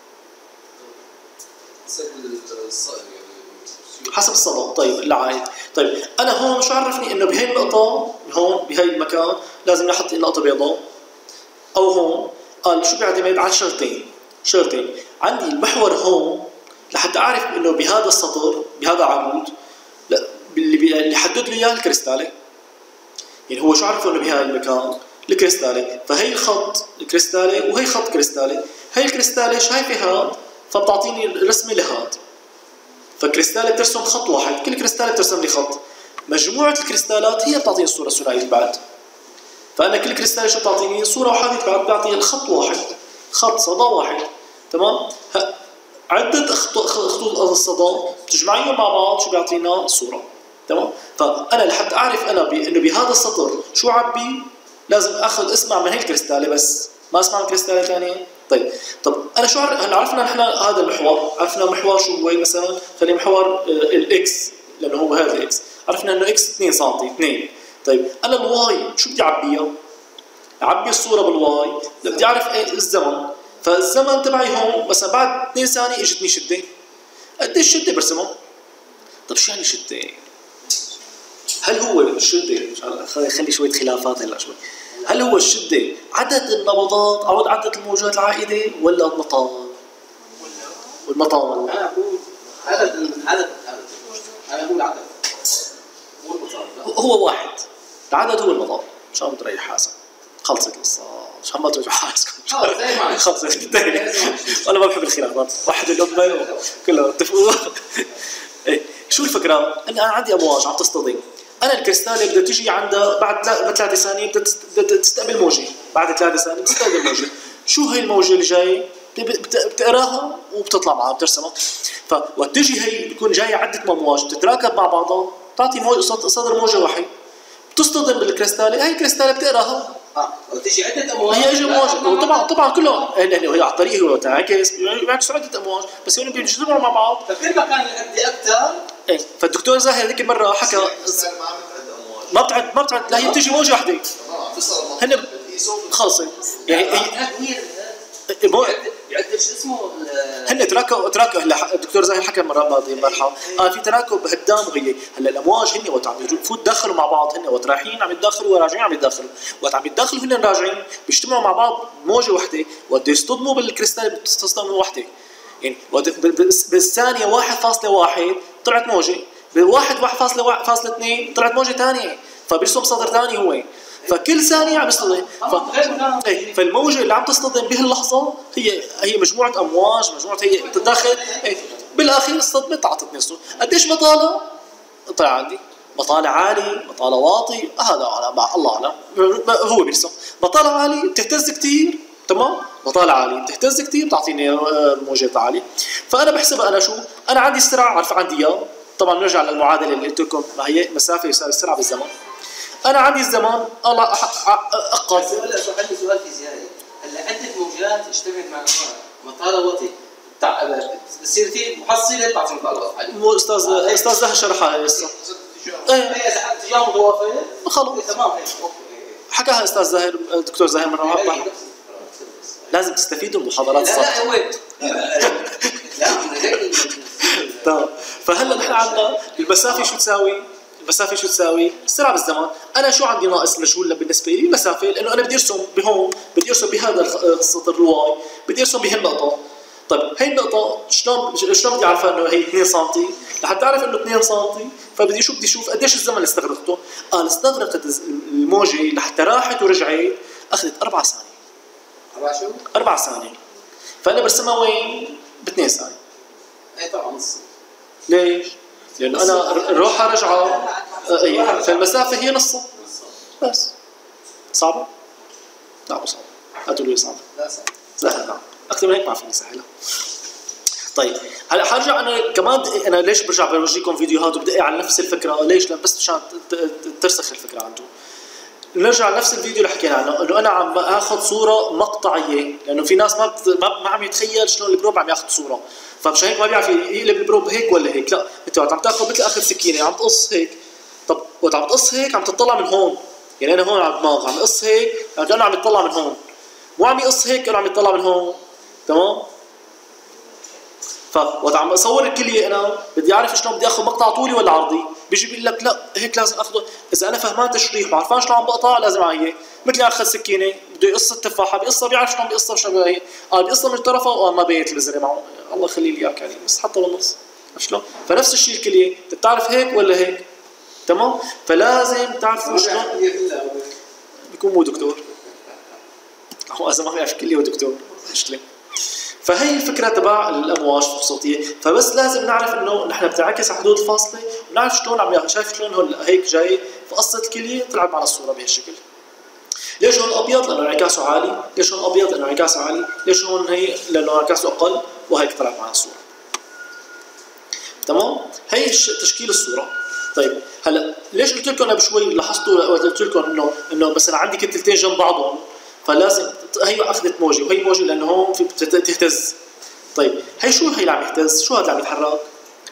حسب الصدى. طيب العائد. طيب أنا هون شو عرفني إنه بهي النقطة هون بهي المكان لازم نحط نقطة بيضاء أو هون؟ قال شو بيعتمد على شغلتين، شغلتين، عندي المحور هون لحتى أعرف إنه بهذا السطر بهذا العمود لا اللي اللي حدد لي إياه الكريستالي. يعني هو شو عرفه إنه بهذا المكان؟ الكريستالي، فهي الخط الكريستالي وهي خط كريستالي، هي الكريستالي شايفة هاد فبتعطيني الرسمة لهاد. فالكريستالة بترسم خط واحد، كل كريستالة بترسم لي خط، مجموعة الكريستالات هي بتعطيني الصورة الثنائية البعد. فأنا كل كريستالة شو بتعطيني؟ صورة وحدة بعد بتعطيني الخط واحد، خط صدى واحد، تمام؟ عدة خطوط الصدى بتجمعيهم مع بعض شو بيعطينا صورة، تمام؟ فأنا لحتى أعرف أنا بي إنه بهذا السطر شو عبي لازم آخذ اسمع من هي الكريستالة بس، ما اسمع من كريستالة ثانية. طيب طب انا شو عرف... هلا عرفنا نحن هذا المحور، عرفنا محور شو هو مثلا، خلي محور الاكس لانه هو هذا الاكس، عرفنا انه اكس اثنين سم اثنين. طيب انا الواي شو بدي اعبيها؟ اعبي الصوره بالواي، بدي اعرف ايه الزمن، فالزمن تبعي هون مثلا بعد اثنين ثانيه اجتني شده، قديش شده برسمها؟ طب شو يعني شده؟ هل هو الشده خلي شويه خلافات هلا شوي، هل هو الشدة عدد النبضات أو عدد الموجات العائدة ولا المطال؟ والمطال؟
أنا أقول عدد عدد أنا أقول عدد مو المطال.
هو واحد، العدد هو المطال. مش عم تريح حاسة، خلصت القصة، مش عم تريحوا حاسكم. خلصت انتهينا. أنا ما بحب الخلافات، واحد الأمة كلهم اتفقوا. إيه شو الفكرة؟ أنا عندي أمواج عم تصطدم. أنا الكريستالة بدها تجي عندها بعد ثلاثة ثانية بدها تستقبل موجة، بعد ثلاثة ثانية بتستقبل موجة، شو هي الموجة اللي جاي؟ بتقراها وبتطلع معها بترسمها، فوقت تجي هي بتكون جاية عدة أمواج بتتراكب مع بعضها بتعطي موجة صدر موجة واحد بتصطدم بالكريستالة، هي الكريستالة بتقراها
اه وتجي عدة أمواج
هي اجى امواج طبعا طبعا كلهم لانه هي على الطريق هو تعاكس بيعكسوا عدة امواج بس هون بيجتمعوا مع بعض،
فكل ما كان الأبدي أكثر.
ايه فالدكتور زاهر ذيك المرة حكى ما بتعد ما بتعد لا هي بتجي موجة واحدة هن خلص يعني هي
يعدل شو اسمه
هن تراكوا تراكوا هلا الدكتور زاهر حكى المره الماضيه امبارحه اه في تراكب هدام وهي هلا الامواج هن وقت عم يفوت داخلوا مع بعض هن وقت رايحين عم يتداخلوا وراجعين عم يتداخلوا وقت عم يتداخلوا هن راجعين بيجتمعوا مع بعض موجه وحده وقت يصطدموا بالكريستال بتصطدموا وحده يعني بالثانيه واحد فاصلة واحد طلعت موجه بواحد واحد فاصلة اثنين طلعت موجه ثانيه فبيرسم صدر ثاني هو فكل ثانية عم يصطدم ف... ايه فالموجة اللي عم تصطدم بهاللحظة هي هي مجموعة أمواج مجموعة هي تتداخل ايه بالآخر اصطدمت أعطتني الصوت قديش بطالة؟ طلع عندي بطالة عالي بطالة واطي هذا على الله أعلم هو بيرسم بطالة عالي بتهتز كتير تمام بطالة عالي بتهتز كتير بتعطيني موجات عالية فأنا بحسب أنا شو أنا عندي السرعة عارف عندي إياه طبعا نرجع للمعادلة اللي قلت لكم ما هي مسافة يساوي السرعة بالزمن أنا عندي الزمان الله أقص.
هلا شو عندي سؤال فيزيائي هلا عدة موجات اجتمعت مع مطالة واطي بتصير في محصلة تعطي مطالة واطي.
مو أستاذ أستاذ زاهر شرحها هسه.
إيه اتجاه متوافق.
خلص.
تمام
حكاها أستاذ زاهر الدكتور زاهر مرة واحدة. لازم تستفيدوا من محاضرات الصف.
لا لا وين؟ لا
تمام فهلا نحن عندنا المسافة شو تساوي؟ المسافة شو تساوي؟ السرعة بالزمن، أنا شو عندي ناقص مجهول بالنسبة لي؟ المسافة، لأنه أنا بدي أرسم بهون، بدي أرسم بهذا السطر الواي، بدي أرسم بهالنقطة. طيب هي النقطة شلون شلون بدي أعرفها إنه هي اثنين سم؟ لحتى أعرف إنه اثنين سم، فبدي شو بدي أشوف قديش الزمن اللي استغرقته؟ قال استغرقت الموجة لحتى راحت ورجعت أخذت أربع ثواني.
أربع شو؟
أربع ثواني. فأنا برسمها وين؟ باثنين ثواني.
إيه طبعا نص.
ليش؟ لأنه أنا روحها رجعة أي فالمسافة هي نصها بس صعبة؟ لا مو صعبة هاتوا لي صعبة
لا صعبة
سهلة نعم أكثر من هيك ما فيني سهلة طيب هلا حرجع أنا كمان أنا ليش برجع بورجيكم فيديوهات وبدقي على نفس الفكرة ليش؟ لأن بس مشان ترسخ الفكرة عنده نرجع لنفس الفيديو اللي حكينا عنه انه انا عم اخذ صوره مقطعيه لانه في ناس ما بت... ما عم يتخيل شلون البروب عم ياخذ صوره فمشان هيك ما بيعرف يقلب البروب هيك ولا هيك لا انت عم تاخذ مثل اخذ سكينه عم تقص هيك طب وقت عم تقص هيك عم تطلع من هون، يعني انا هون على الدماغ عم يقص هيك يعني كانه عم يطلع من هون، مو عم يقص هيك كانه عم يطلع من هون. تمام؟ فوقت عم اصور الكليه انا بدي اعرف شلون بدي اخذ مقطع طولي ولا عرضي، بيجي بيقول لك لا هيك لازم اخذه، اذا انا فهمان تشريح وعرفان شلون عم بقطع لازم على هيك، مثل اخذ سكينه بده يقص التفاحه بيقصها بيعرف شلون بيقصها شلون هي، قال بيقصها من طرفها وقال ما بيت البزره معه، الله يخلي لي اياك يعني بس حطها بالنص، شلون؟ فنفس الشيء الكليه، بتعرف هيك ولا هيك؟ تمام؟ فلازم تعرفوا شلون بيكون مو دكتور. هو اذا ما بيعرف كليه ودكتور مشكله. فهي الفكره تبع الامواج الصوتيه، فبس لازم نعرف انه نحن بتنعكس على حدود الفاصله ونعرف شلون عم شايف شلون هون هيك جاي في قصه الكليه طلعت معنا الصوره بهالشكل. ليش هون ابيض؟ لانه انعكاسه عالي، ليش هون ابيض؟ لانه انعكاسه عالي، ليش هون هي؟ لانه انعكاسه اقل، وهيك طلعت معنا الصوره. تمام؟ هي تشكيل الصوره. طيب هلا ليش قلت لكم انا بشوي لاحظتوا قلت لكم انه انه مثلا عندي كتلتين جنب بعضهم فلازم هي اخذت موجه وهي موجه لانه هون في بتهتز. طيب هي شو هي اللي عم يهتز؟ شو هذا اللي عم يتحرك؟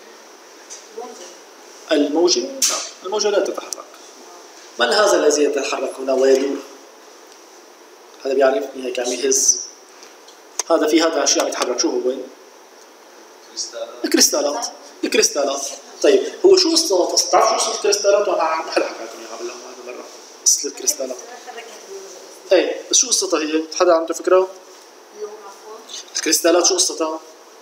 الموجه؟ لا، الموجه لا تتحرك. من هذا الذي يتحرك هنا ويدور؟ هذا بيعرفني هيك عم يهز. هذا في هذا الشيء عم يتحرك، شو هو؟ الكريستالات. الكريستالات. طيب هو شو قصة؟ بتعرف شو قصة الكريستالات؟ وانا ما حدا حكى لكم اياها بالله هذا مرة. قصة الكريستالات. ايه بس شو قصتها هي؟ حدا عنده فكرة؟ الكريستالات شو قصتها؟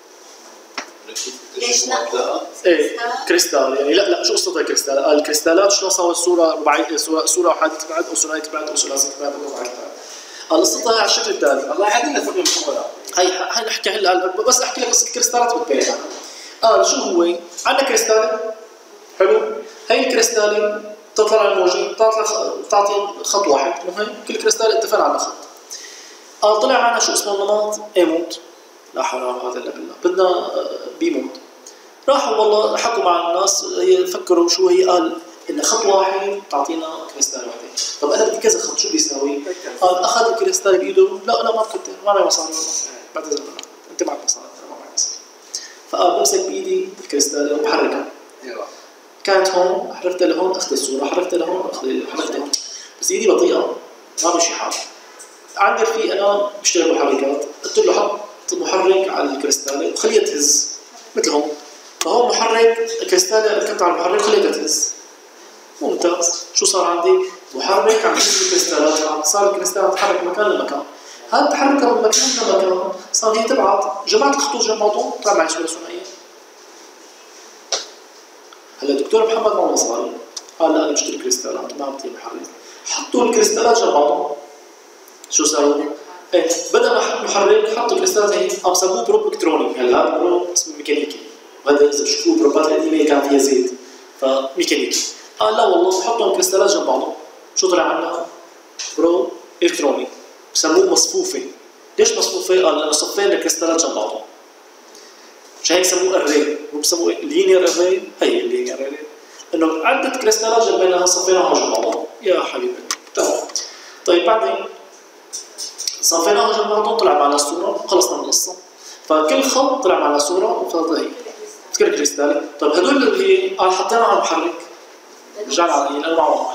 ليش نقطة؟
ايه كريستال يعني لا لا شو قصتها الكريستال؟ الكريستالات شلون صارت صورة رباعية صورة صورة وحدة بعد او ثنائية بعد او ثلاثية بعد او رباعية بعد. قصتها على الشكل التالي.
الله يحدد لنا فكرة مصورة.
هي هي نحكي هلا بس احكي لك قصة الكريستالات بتبين. قال شو هو؟ عندنا كريستالة حلو؟ هي الكريستالة تطلع الموجة بتعطي بتعطي خط واحد مهم، كل كريستالة اتفقنا على خط. قال طلع معنا شو اسمه النمط؟ ايموت. لا حول ولا قوة الا بالله، بدنا بيموت. راحوا والله حكوا مع الناس هي فكروا شو هي، قال ان خط واحد تعطينا كريستالة واحدة. طب انا بدي كذا خط شو بيساوي؟ قال اخذ الكريستالة بايده، لا لا ما بكتر ما معي مصاري والله. بعتذر منك، انت معك مصاري انا ما معي مصاري. فقال بمسك بايدي الكريستالة وبحركها. كانت هون حركتها لهون اخذ الصورة، حركتها لهون اخذ حركتها هون. بس ايدي بطيئة ما بمشي حال. عندي رفيق انا بشتغل محركات، قلت له حط محرك على الكريستالة وخليها تهز مثل هون. فهون محرك الكريستالة ركبت على المحرك خليتها تهز. ممتاز. شو صار عندي؟ محرك عم يهز الكريستالات، صار الكريستالات تتحرك من مكان لمكان. هذا تحركها من مكان لمكان صار هي تبعت جماعة الخطوط جنب بعضهم طلع معي صورة ثنائية. هلا الدكتور محمد معه مصاري، قال لا انا بشتري كريستالات ما بدي محرك. حطوا الكريستالات جنب بعضهم. شو سووا؟ ايه بدل ما حط محرك حطوا الكريستالات هيك قام سموه بروب الكتروني. هلا هذا بروب اسمه ميكانيكي، وهذا اذا بتشوفوا البروبات القديمه كان فيها زيت فميكانيكي. قال لا والله حطوا الكريستالات جنب بعضهم. شو طلع عنا؟ بروب الكتروني بسموه مصفوفه. ليش مصفوفه؟ قال لانه صفين الكريستالات جنب بعضهم. مشان هيك سموه اري، مو بسموه لينير اري. هي اللينير اري انه عده كريستالات جنب بينها صفيناها جنب بعضهم. يا حبيبي تمام. طيب بعدين صفيناها جنب بعضهم طلع معنا الصوره وخلصنا من القصه. فكل خط طلع معنا صوره وفضلت هي كل كريستالة. طيب هدول اللي قال حطينا على المحرك رجعنا على لانه معه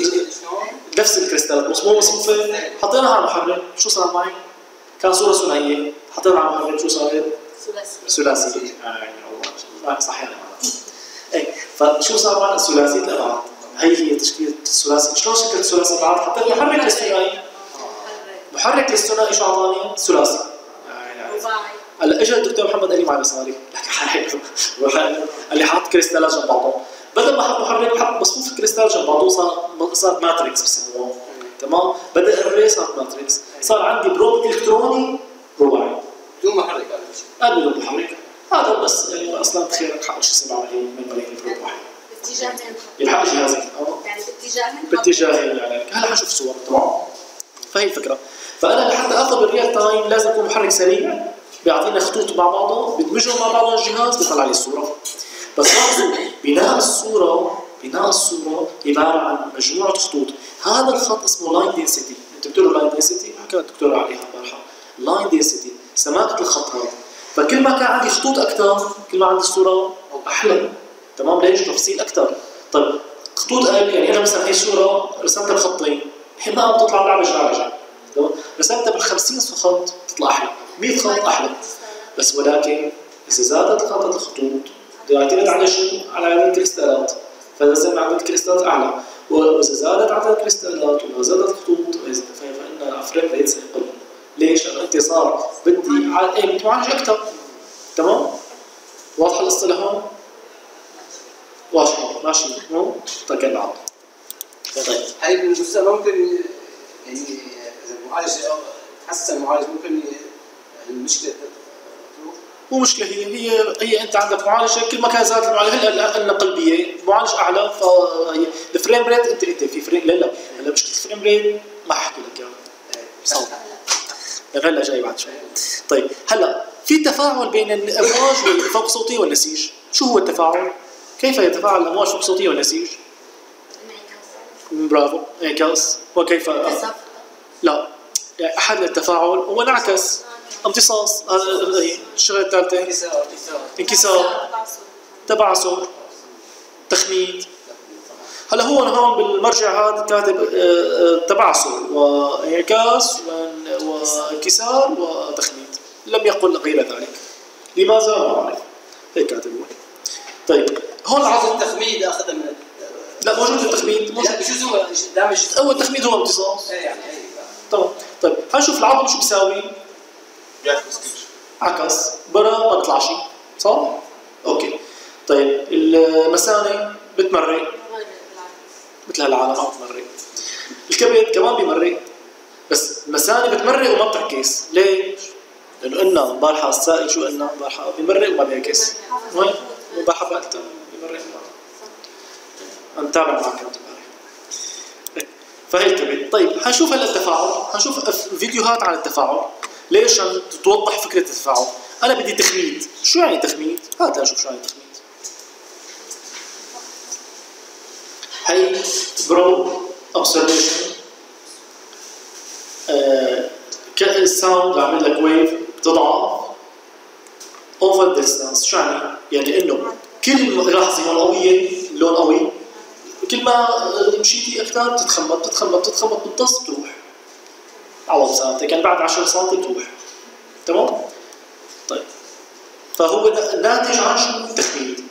نفس الكريستالات مو مصفوفه حطيناها على المحرك شو صار معي؟ كان صوره ثنائيه حطينا على المحرك شو صارت؟ ثلاثيه. ثلاثيه يعني والله صح يعني اي فشو صار معنا؟ ثلاثيه الابعاد. هي هي تشكيله الثلاثي. شلون شكلت ثلاثي الابعاد؟ حطيت محرك للثنائي. محرك للثنائي شو اعطاني؟ ثلاثي. هلا اجى الدكتور محمد قال لي معي مصاري قال لي حط كريستالات جنب بعضهم. بدل ما حط محرك حط مصفوف الكريستال جنب بعضه صار صار ماتريكس بسموه. تمام؟ بدا الري صار ماتريكس. صار عندي بروب الكتروني رباعي
بدون محرك. هذا
الشيء بدون محرك. هذا بس يعني اصلا تخيل حق شو اسمه عمليه من ملايين بروب واحد
باتجاهين
يلحق جهازك. اه
يعني باتجاهين
باتجاهين يعني هلا حنشوف صور. تمام؟ فهي الفكره. فانا لحتى اخذ الريال تايم لازم يكون محرك سريع بيعطينا خطوط مع بعضها بدمجهم مع بعضهم الجهاز بيطلع لي الصوره. بس لاحظوا بناء الصوره بناء الصوره عباره عن مجموعه خطوط. هذا الخط اسمه لاين دينسيتي. انت بتقولوا لاين دينسيتي حكى الدكتور عليها امبارح. لاين دينسيتي سماكه الخط هذا. فكل ما كان عندي خطوط اكثر كل ما عندي الصوره احلى. تمام؟ ليش؟ تفصيل اكثر. طيب خطوط قلب يعني انا مثلا هي صوره رسمتها بخطين، هي ما بتطلع لعبه جعلجه، تمام؟ رسمتها بال خمسين خط بتطلع احلى، مية خط احلى، بس ولكن اذا زادت عدد الخطوط بده يعتمد على شو؟ على عدد الكريستالات، فلازم عدد الكريستالات اعلى، واذا زادت عدد الكريستالات وما زادت الخطوط فان الفريم ريت سيقل. ليش؟ لانه انت صار بدي ع... ايه بدي معالج اكثر، تمام؟ واضحه القصه لهون؟ واضحه ماشي مو؟ طيب العب. طيب
هاي بالمستقبل ممكن يعني اذا المعالج تحسن المعالج ممكن المشكله تروح.
مو مشكله، هي هي هي انت عندك معالجه كل ما كان زاد المعالجه هلا قلنا قلبيه، معالج اعلى فهي الفريم ريت انت انت في فريم لا لا هلا مشكله الفريم ريت ما حكي لك اياها صعب لان هلا جاي بعد شوي. طيب هلا في تفاعل بين الامواج والفوق صوتيه والنسيج، شو هو التفاعل؟ كيف يتفاعل الامواج الفوق صوتيه والنسيج؟ برافو انعكاس. وكيف؟ لا يعني احد التفاعل هو انعكس، امتصاص، هذا هي الشغله الثالثه
انكسار
انكسار، تبعثر، تخميد. هلا هو هون بالمرجع هذا كاتب تبعثر وانعكاس وانكسار وتخميد، لم يقل غير ذلك. لماذا؟ ما اعرف، هيك كاتب هو. طيب هون العظم
التخميد اخذها من
لا موجود التخميد موجود.
لا شو هو دامج
اول تخميد هو امتصاص.
ايه يعني
تمام. طيب هنشوف العظم شو بيساوي؟
بيعكس كل شيء.
عكس برا ما بيطلع شيء، صح؟ اوكي. طيب المثانه بتمرق مثل هالعالم ما بتمرق. الكبد كمان بيمرق، بس المثانه بتمرق وما بتعكس، ليش؟ لانه قلنا امبارحه السائل شو قلنا امبارحه؟ بيمرق وما بيعكس. وين؟ امبارحه بقى بيمرق وما عم نتابع معك امبارح. فهي الكبد. طيب حنشوف هلا التفاعل، حنشوف فيديوهات عن التفاعل. ليش؟ عشان توضح فكره التفاعل. انا بدي تخميد، شو يعني تخميد؟ هات لنشوف شو يعني تخميد. هي برو اوبزرفيشن الساوند عامل لك ويف بتضعف اوفر ديستانس. شو يعني؟ يعني انه كل لحظه هون قويه اللون قوي، كل ما مشيتي اكثر بتتخمط بتتخمط بتتخمط بتضص بتروح على مسافتك، يعني بعد عشرة سم بتروح. تمام؟ طيب فهو ناتج عن شو؟ تخميد.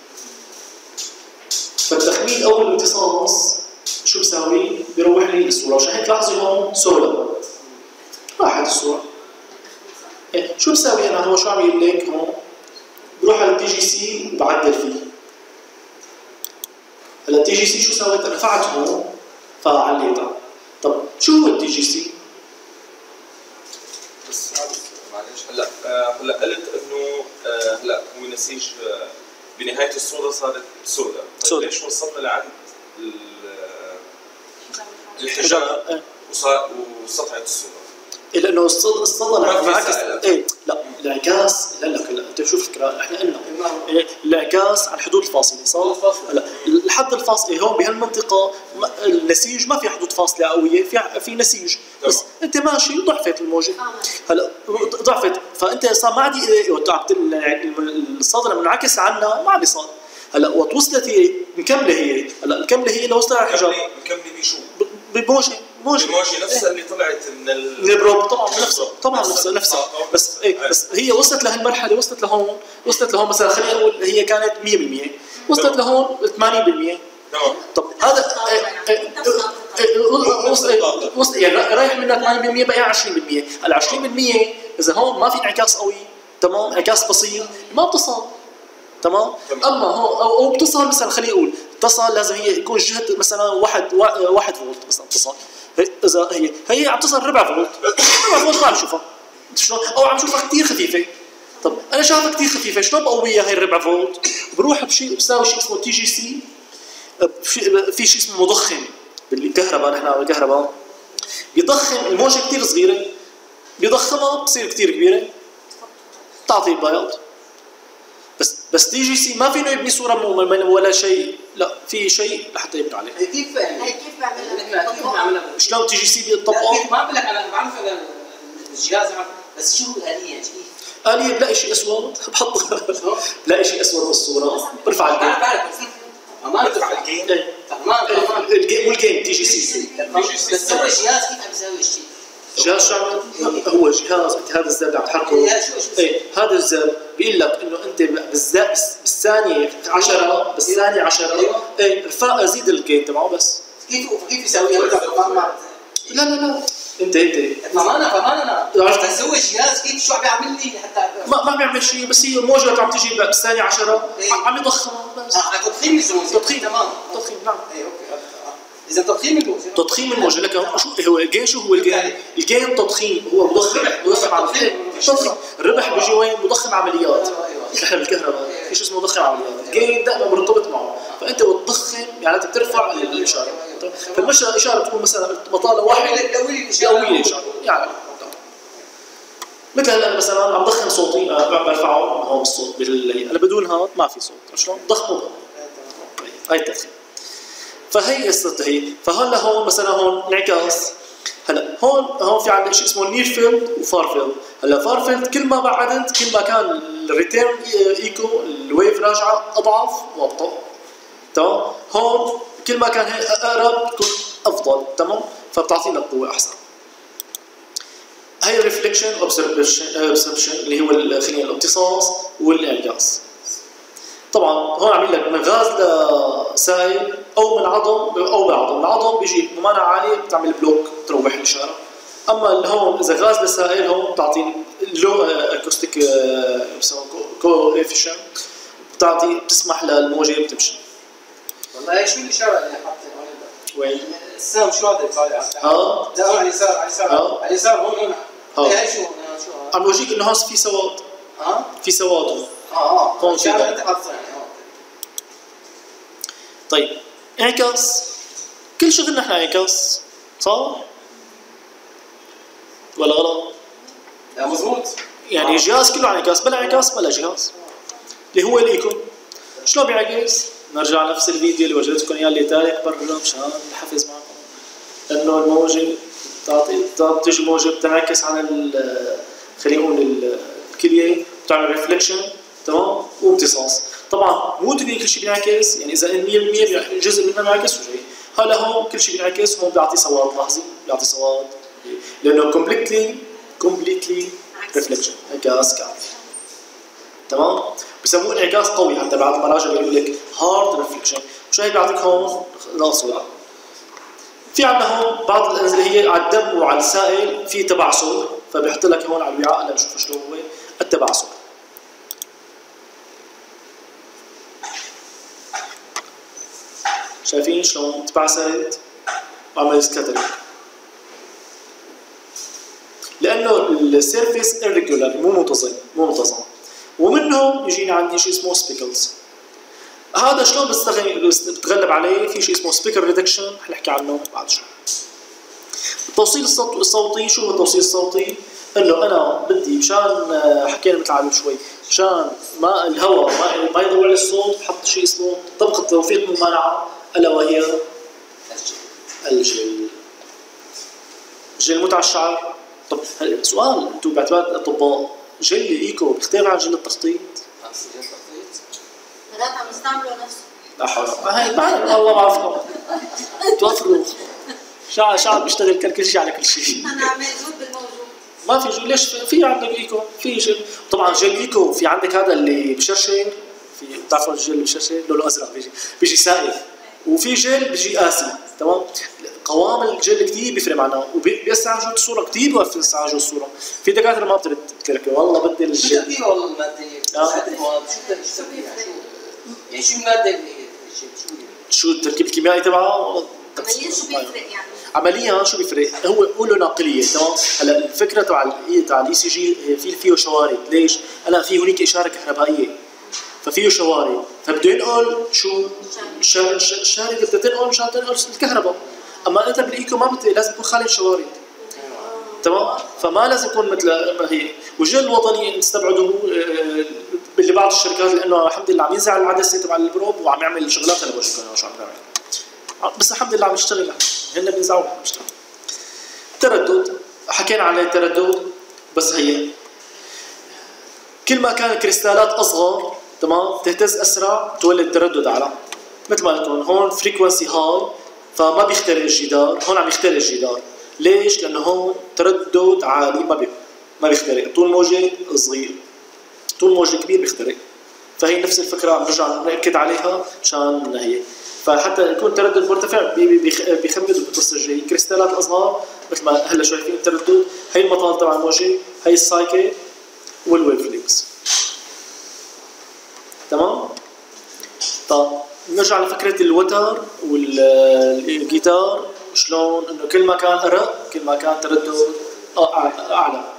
فالتخميد او الامتصاص شو بساوي؟ بيروح لي الصوره، عشان هيك لاحظي هون سولا راحت الصوره. إيه شو بساوي انا؟ هو شو عم يقول لك هون؟ بروح على التي جي سي وبعدل فيه. هلا التي جي سي شو سويت؟ رفعت هون فعليتها. طب شو هو التي جي سي؟
بس معلش هلا آه هلا قلت انه آه هلا هو نسيج آه بنهايه الصوره صارت سوداء، طيب ليش وصلنا لعند الحجاب وصار وسطعت الصوره؟
إيه لانه الصدى الصدى انعكس. ايه لا الانعكاس لا لا لا انت شوف فكره احنا قلنا إيه الانعكاس عن حدود الفاصله صح؟ هلا الحد الفاصل إيه هون بهالمنطقه النسيج ما في حدود فاصله قويه، في في نسيج بس انت ماشي ضعفت الموجه. هلا ضعفت فانت صار ما عاد الصدى لما انعكس عنا ما عاد يصير. هلا وقت وصلت هي مكمله، هي هلا مكمله هي لو وصلت على الحجاب
مكمله بشو؟
بموجه موجه
الموجه نفسها اللي طلعت من
البروب طبعا نفسها طبعا نفسها نفسها بس إيه بس هي وصلت لهالمرحله، وصلت لهون وصلت لهون مثلا خلينا نقول هي كانت مية بالمية وصلت لهون ثمانين بالمية.
تمام.
طب هذا وصل يعني رايح منها ثمانين بالمية بقى عشرين بالمية. ال عشرين بالمية اذا هون ما في انعكاس قوي تمام انعكاس بسيط ما بتصل تمام. اما هون او, أو بتصل مثلا خلينا نقول اتصل لازم هي يكون جهه مثلا واحد واحد فولت مثلا اتصل. اذا هي هي عم تصل ربع فولت ربع فولت ما عم شوفها شلون، او عم شوفها كثير خفيفه. طب انا شايفها كثير خفيفه شلون بقويها هي الربع فولت؟ بروح بشيء بساوي شيء اسمه تي جي سي، في شيء اسمه مضخم بالكهرباء، نحن على الكهرباء بيضخم الموجه كثير صغيره بيضخمها بتصير كثير كبيره تعطي بياض. بس بس تي جي سي ما فينه يبني صوره ولا شيء، لا في شيء لحتى يبني عليه.
كيف
هي كيف بعملها؟
شلون تي جي سي بيطبقها؟
ما بقول لك انا بعرف الجهاز بس شو الاليه كيف؟
آلية بلاقي شيء اسود بحط بلاقي شيء اسود بالصوره برفع الجهاز
امان
تبع الجيم
ايه
امان امان
الجيم والجيم تي جي سي.
بس هو الجهاز كيف عم يساوي الشيء؟
جهاز شو عمل؟ هو جهاز انت هذا الزر عم تحركه.
يا شو شو
ايه هذا الزر بيقول لك انه انت بالزق بالثانيه عشرة بالثانيه عشرة ايه ارفع زيد الجيم تبعه بس.
كيف كيف يساويها؟
لا لا لا انت انت
فمانا فمانا بس هو الجهاز كيف شو عم يعمل لي حتى
ما ما بيعمل شيء، بس هي الموجة عم تيجي بالثانية عشرة عم يضخمها بس.
اه تضخيم الموجة.
تضخيم
تمام
تضخيم نعم.
اي اوكي اذا تضخيم الموجة
تضخيم الموجة لك شو هو الجين؟ شو هو الجين؟ الجين تضخيم هو مضخم مضخم عمليات. تضخيم الربح بيجي وين؟ مضخم عمليات. احنا بالكهرباء في شيء اسمه مضخم عمليات، الجين دائما مرتبط معه، فانت بتضخم يعني انت بترفع الاشارة. فالمشهد الاشارة بتكون مثلا بطالة واحد قوية اشارة يعني مثل هلا مثلا عم ضخم صوتي برفعه هون الصوت بال انا بدون هاد ما في صوت شلون ضخمه هاي التضخيم. فهي قصتها هي. فهلا هون مثلا هون انعكاس هلا هون هون في عندك شيء اسمه نير فيلد وفار فيلد. هلا فار فيلد كل ما بعدت كل ما كان الريتيرن ايكو الويف راجعه اضعف وابطا تمام. هون كل ما كان هي اقرب تكون افضل تمام، فبتعطينا قوه احسن. هي الريفليكشن اوبسربشن اللي هو خلينا الامتصاص والانعكاس. طبعا هون عامل لك من غاز لسائل او من عظم او بعظم. العظم بيجي ممانعه عاليه بتعمل بلوك تروح الاشاره، اما هون اذا غاز لسائل هون بتعطي لو اكوستيك كو افيشن بتعطي بتسمح للموجه بتمشي.
والله شو الاشاره اللي حاطين هون؟
وين؟
السهم شو هذا طالع؟
اه
لا على اليسار على اليسار على اليسار هون هون.
اه
هي شو شو
عم بورجيك انه هون في سواد.
ها؟
في سواد هون.
اه اه
هون في
الاشاره انت حاطها يعني.
طيب انعكاس كل شغلنا احنا انعكاس صح؟ ولا غلط؟
لا مضبوط.
يعني الجهاز كله انعكاس بلا انعكاس بلا جهاز اللي هو الايكو. شلون بينعكس؟ نرجع نفس الفيديو اللي وجدتكم اياه اللي تارك برا مشان نحفز معكم انه الموجه بتعطي بتجي موجه بتنعكس على خلينا نقول الكليه بتعمل ريفليكشن تمام وامتصاص. طبعا مو تبي كل شيء بينعكس يعني اذا مية بالمية جزء منه بينعكس وجاي هلا هون كل شيء بينعكس هون بيعطي سواد. لاحظي بيعطي سواد لانه كومبليتلي كومبليتلي ريفليكشن انعكاس كامل تمام. بسموه انعكاس قوي حتى بعض المراجع بيقول لك هارد ريفليكشن. مش هيك بيعطيك هون صوره. في عندنا هون بعض اللي هي على الدم وعلى السائل في تبعثر فبيحط لك هون على الوعاء لنشوف شلون هو التبعثر. شايفين شلون تبعثرت وعملت سكاترينج لانه السيرفيس irregular مو منتظم مو منتظم. ومنهم يجينا عندي شيء اسمه سبيكلز. هذا شلون بتغلب عليه؟ في شيء اسمه سبيكل ريدكشن حنحكي عنه بعد شوي. التوصيل الصوتي شو هو التوصيل الصوتي؟ انه انا بدي مشان حكينا مثل عادي شوي مشان ما الهواء ما, ما يضوع لي الصوت بحط شيء اسمه طبقه توفيق ممانعه الا وهي الجل. جل مو تاع الشعر. طب سؤال انتم باعتبار الاطباء جل الايكو بيختلف عن جل التخطيط؟
مرات عم يستعملوا نفسه.
لا حول هاي ما والله ما بعرفكم توفروا شعب شعب بيشتغل كل كل شيء على كل شيء.
انا عم موجود بالموجود.
ما في جل. ليش في عندك ايكو في جل طبعا جل ايكو. في عندك هذا اللي بشرشر في بتعرفوا الجل اللي بشرشر لونه ازرق بيجي بيجي سائل وفي جل بيجي قاسي تمام. قوام الجل كثير بيفرق معنا وبيستعجلوا الصوره كثير بيستعجلوا الصوره. في دكاتره ما بترد بتقول والله بدي الجل.
شو تركيبها والله الماده؟ شو يعني شو الماده اللي شو
شو التركيب الكيميائي تبعها؟
عمليا شو بيفرق يعني؟
عمليا شو بيفرق؟ هو له ناقليه تمام. هلا الفكره تبع الاي تبع الاي سي جي في فيه شوارد. ليش؟ هلا في هنيك اشاره كهربائيه ففيه شوارد فبده ينقل شو؟ الشارد بدها تنقل مشان تنقل الكهرباء. اما انت بالايكو ما بت... لازم يكون خالي الشوارد تمام. فما لازم يكون مثل ما هي. والجل الوطني نستبعده اللي بعض الشركات لانه الحمد لله عم ينزع العدسه تبع البروب وعم يعمل شغلات انا بورجيكم شو عم يعمل بس الحمد لله عم يشتغل. هن بينزعوا عم يشتغل. تردد حكينا عن التردد بس هي كل ما كان الكريستالات اصغر تمام تهتز اسرع تولد تردد اعلى مثل ما قلت هون فريكونسي هاي فما بيخترق الجدار، هون عم يخترق الجدار. ليش؟ لانه هون تردد عالي ما بي ما بيخترق، طول موجه صغير، طول موجه كبير بيخترق. فهي نفس الفكره عم نرجع ناكد عليها مشان هي. فحتى يكون تردد مرتفع بيخمد وبيقص الجاي. كريستالات اصغر مثل ما هلا شايفين التردد، هي المطال تبع الموجه، هي السايكل والويف لينكس. تمام؟ طب نرجع لفكره الوتر والجيتار، شلون انه كل ما كان ارق كل ما كان تردد اعلى.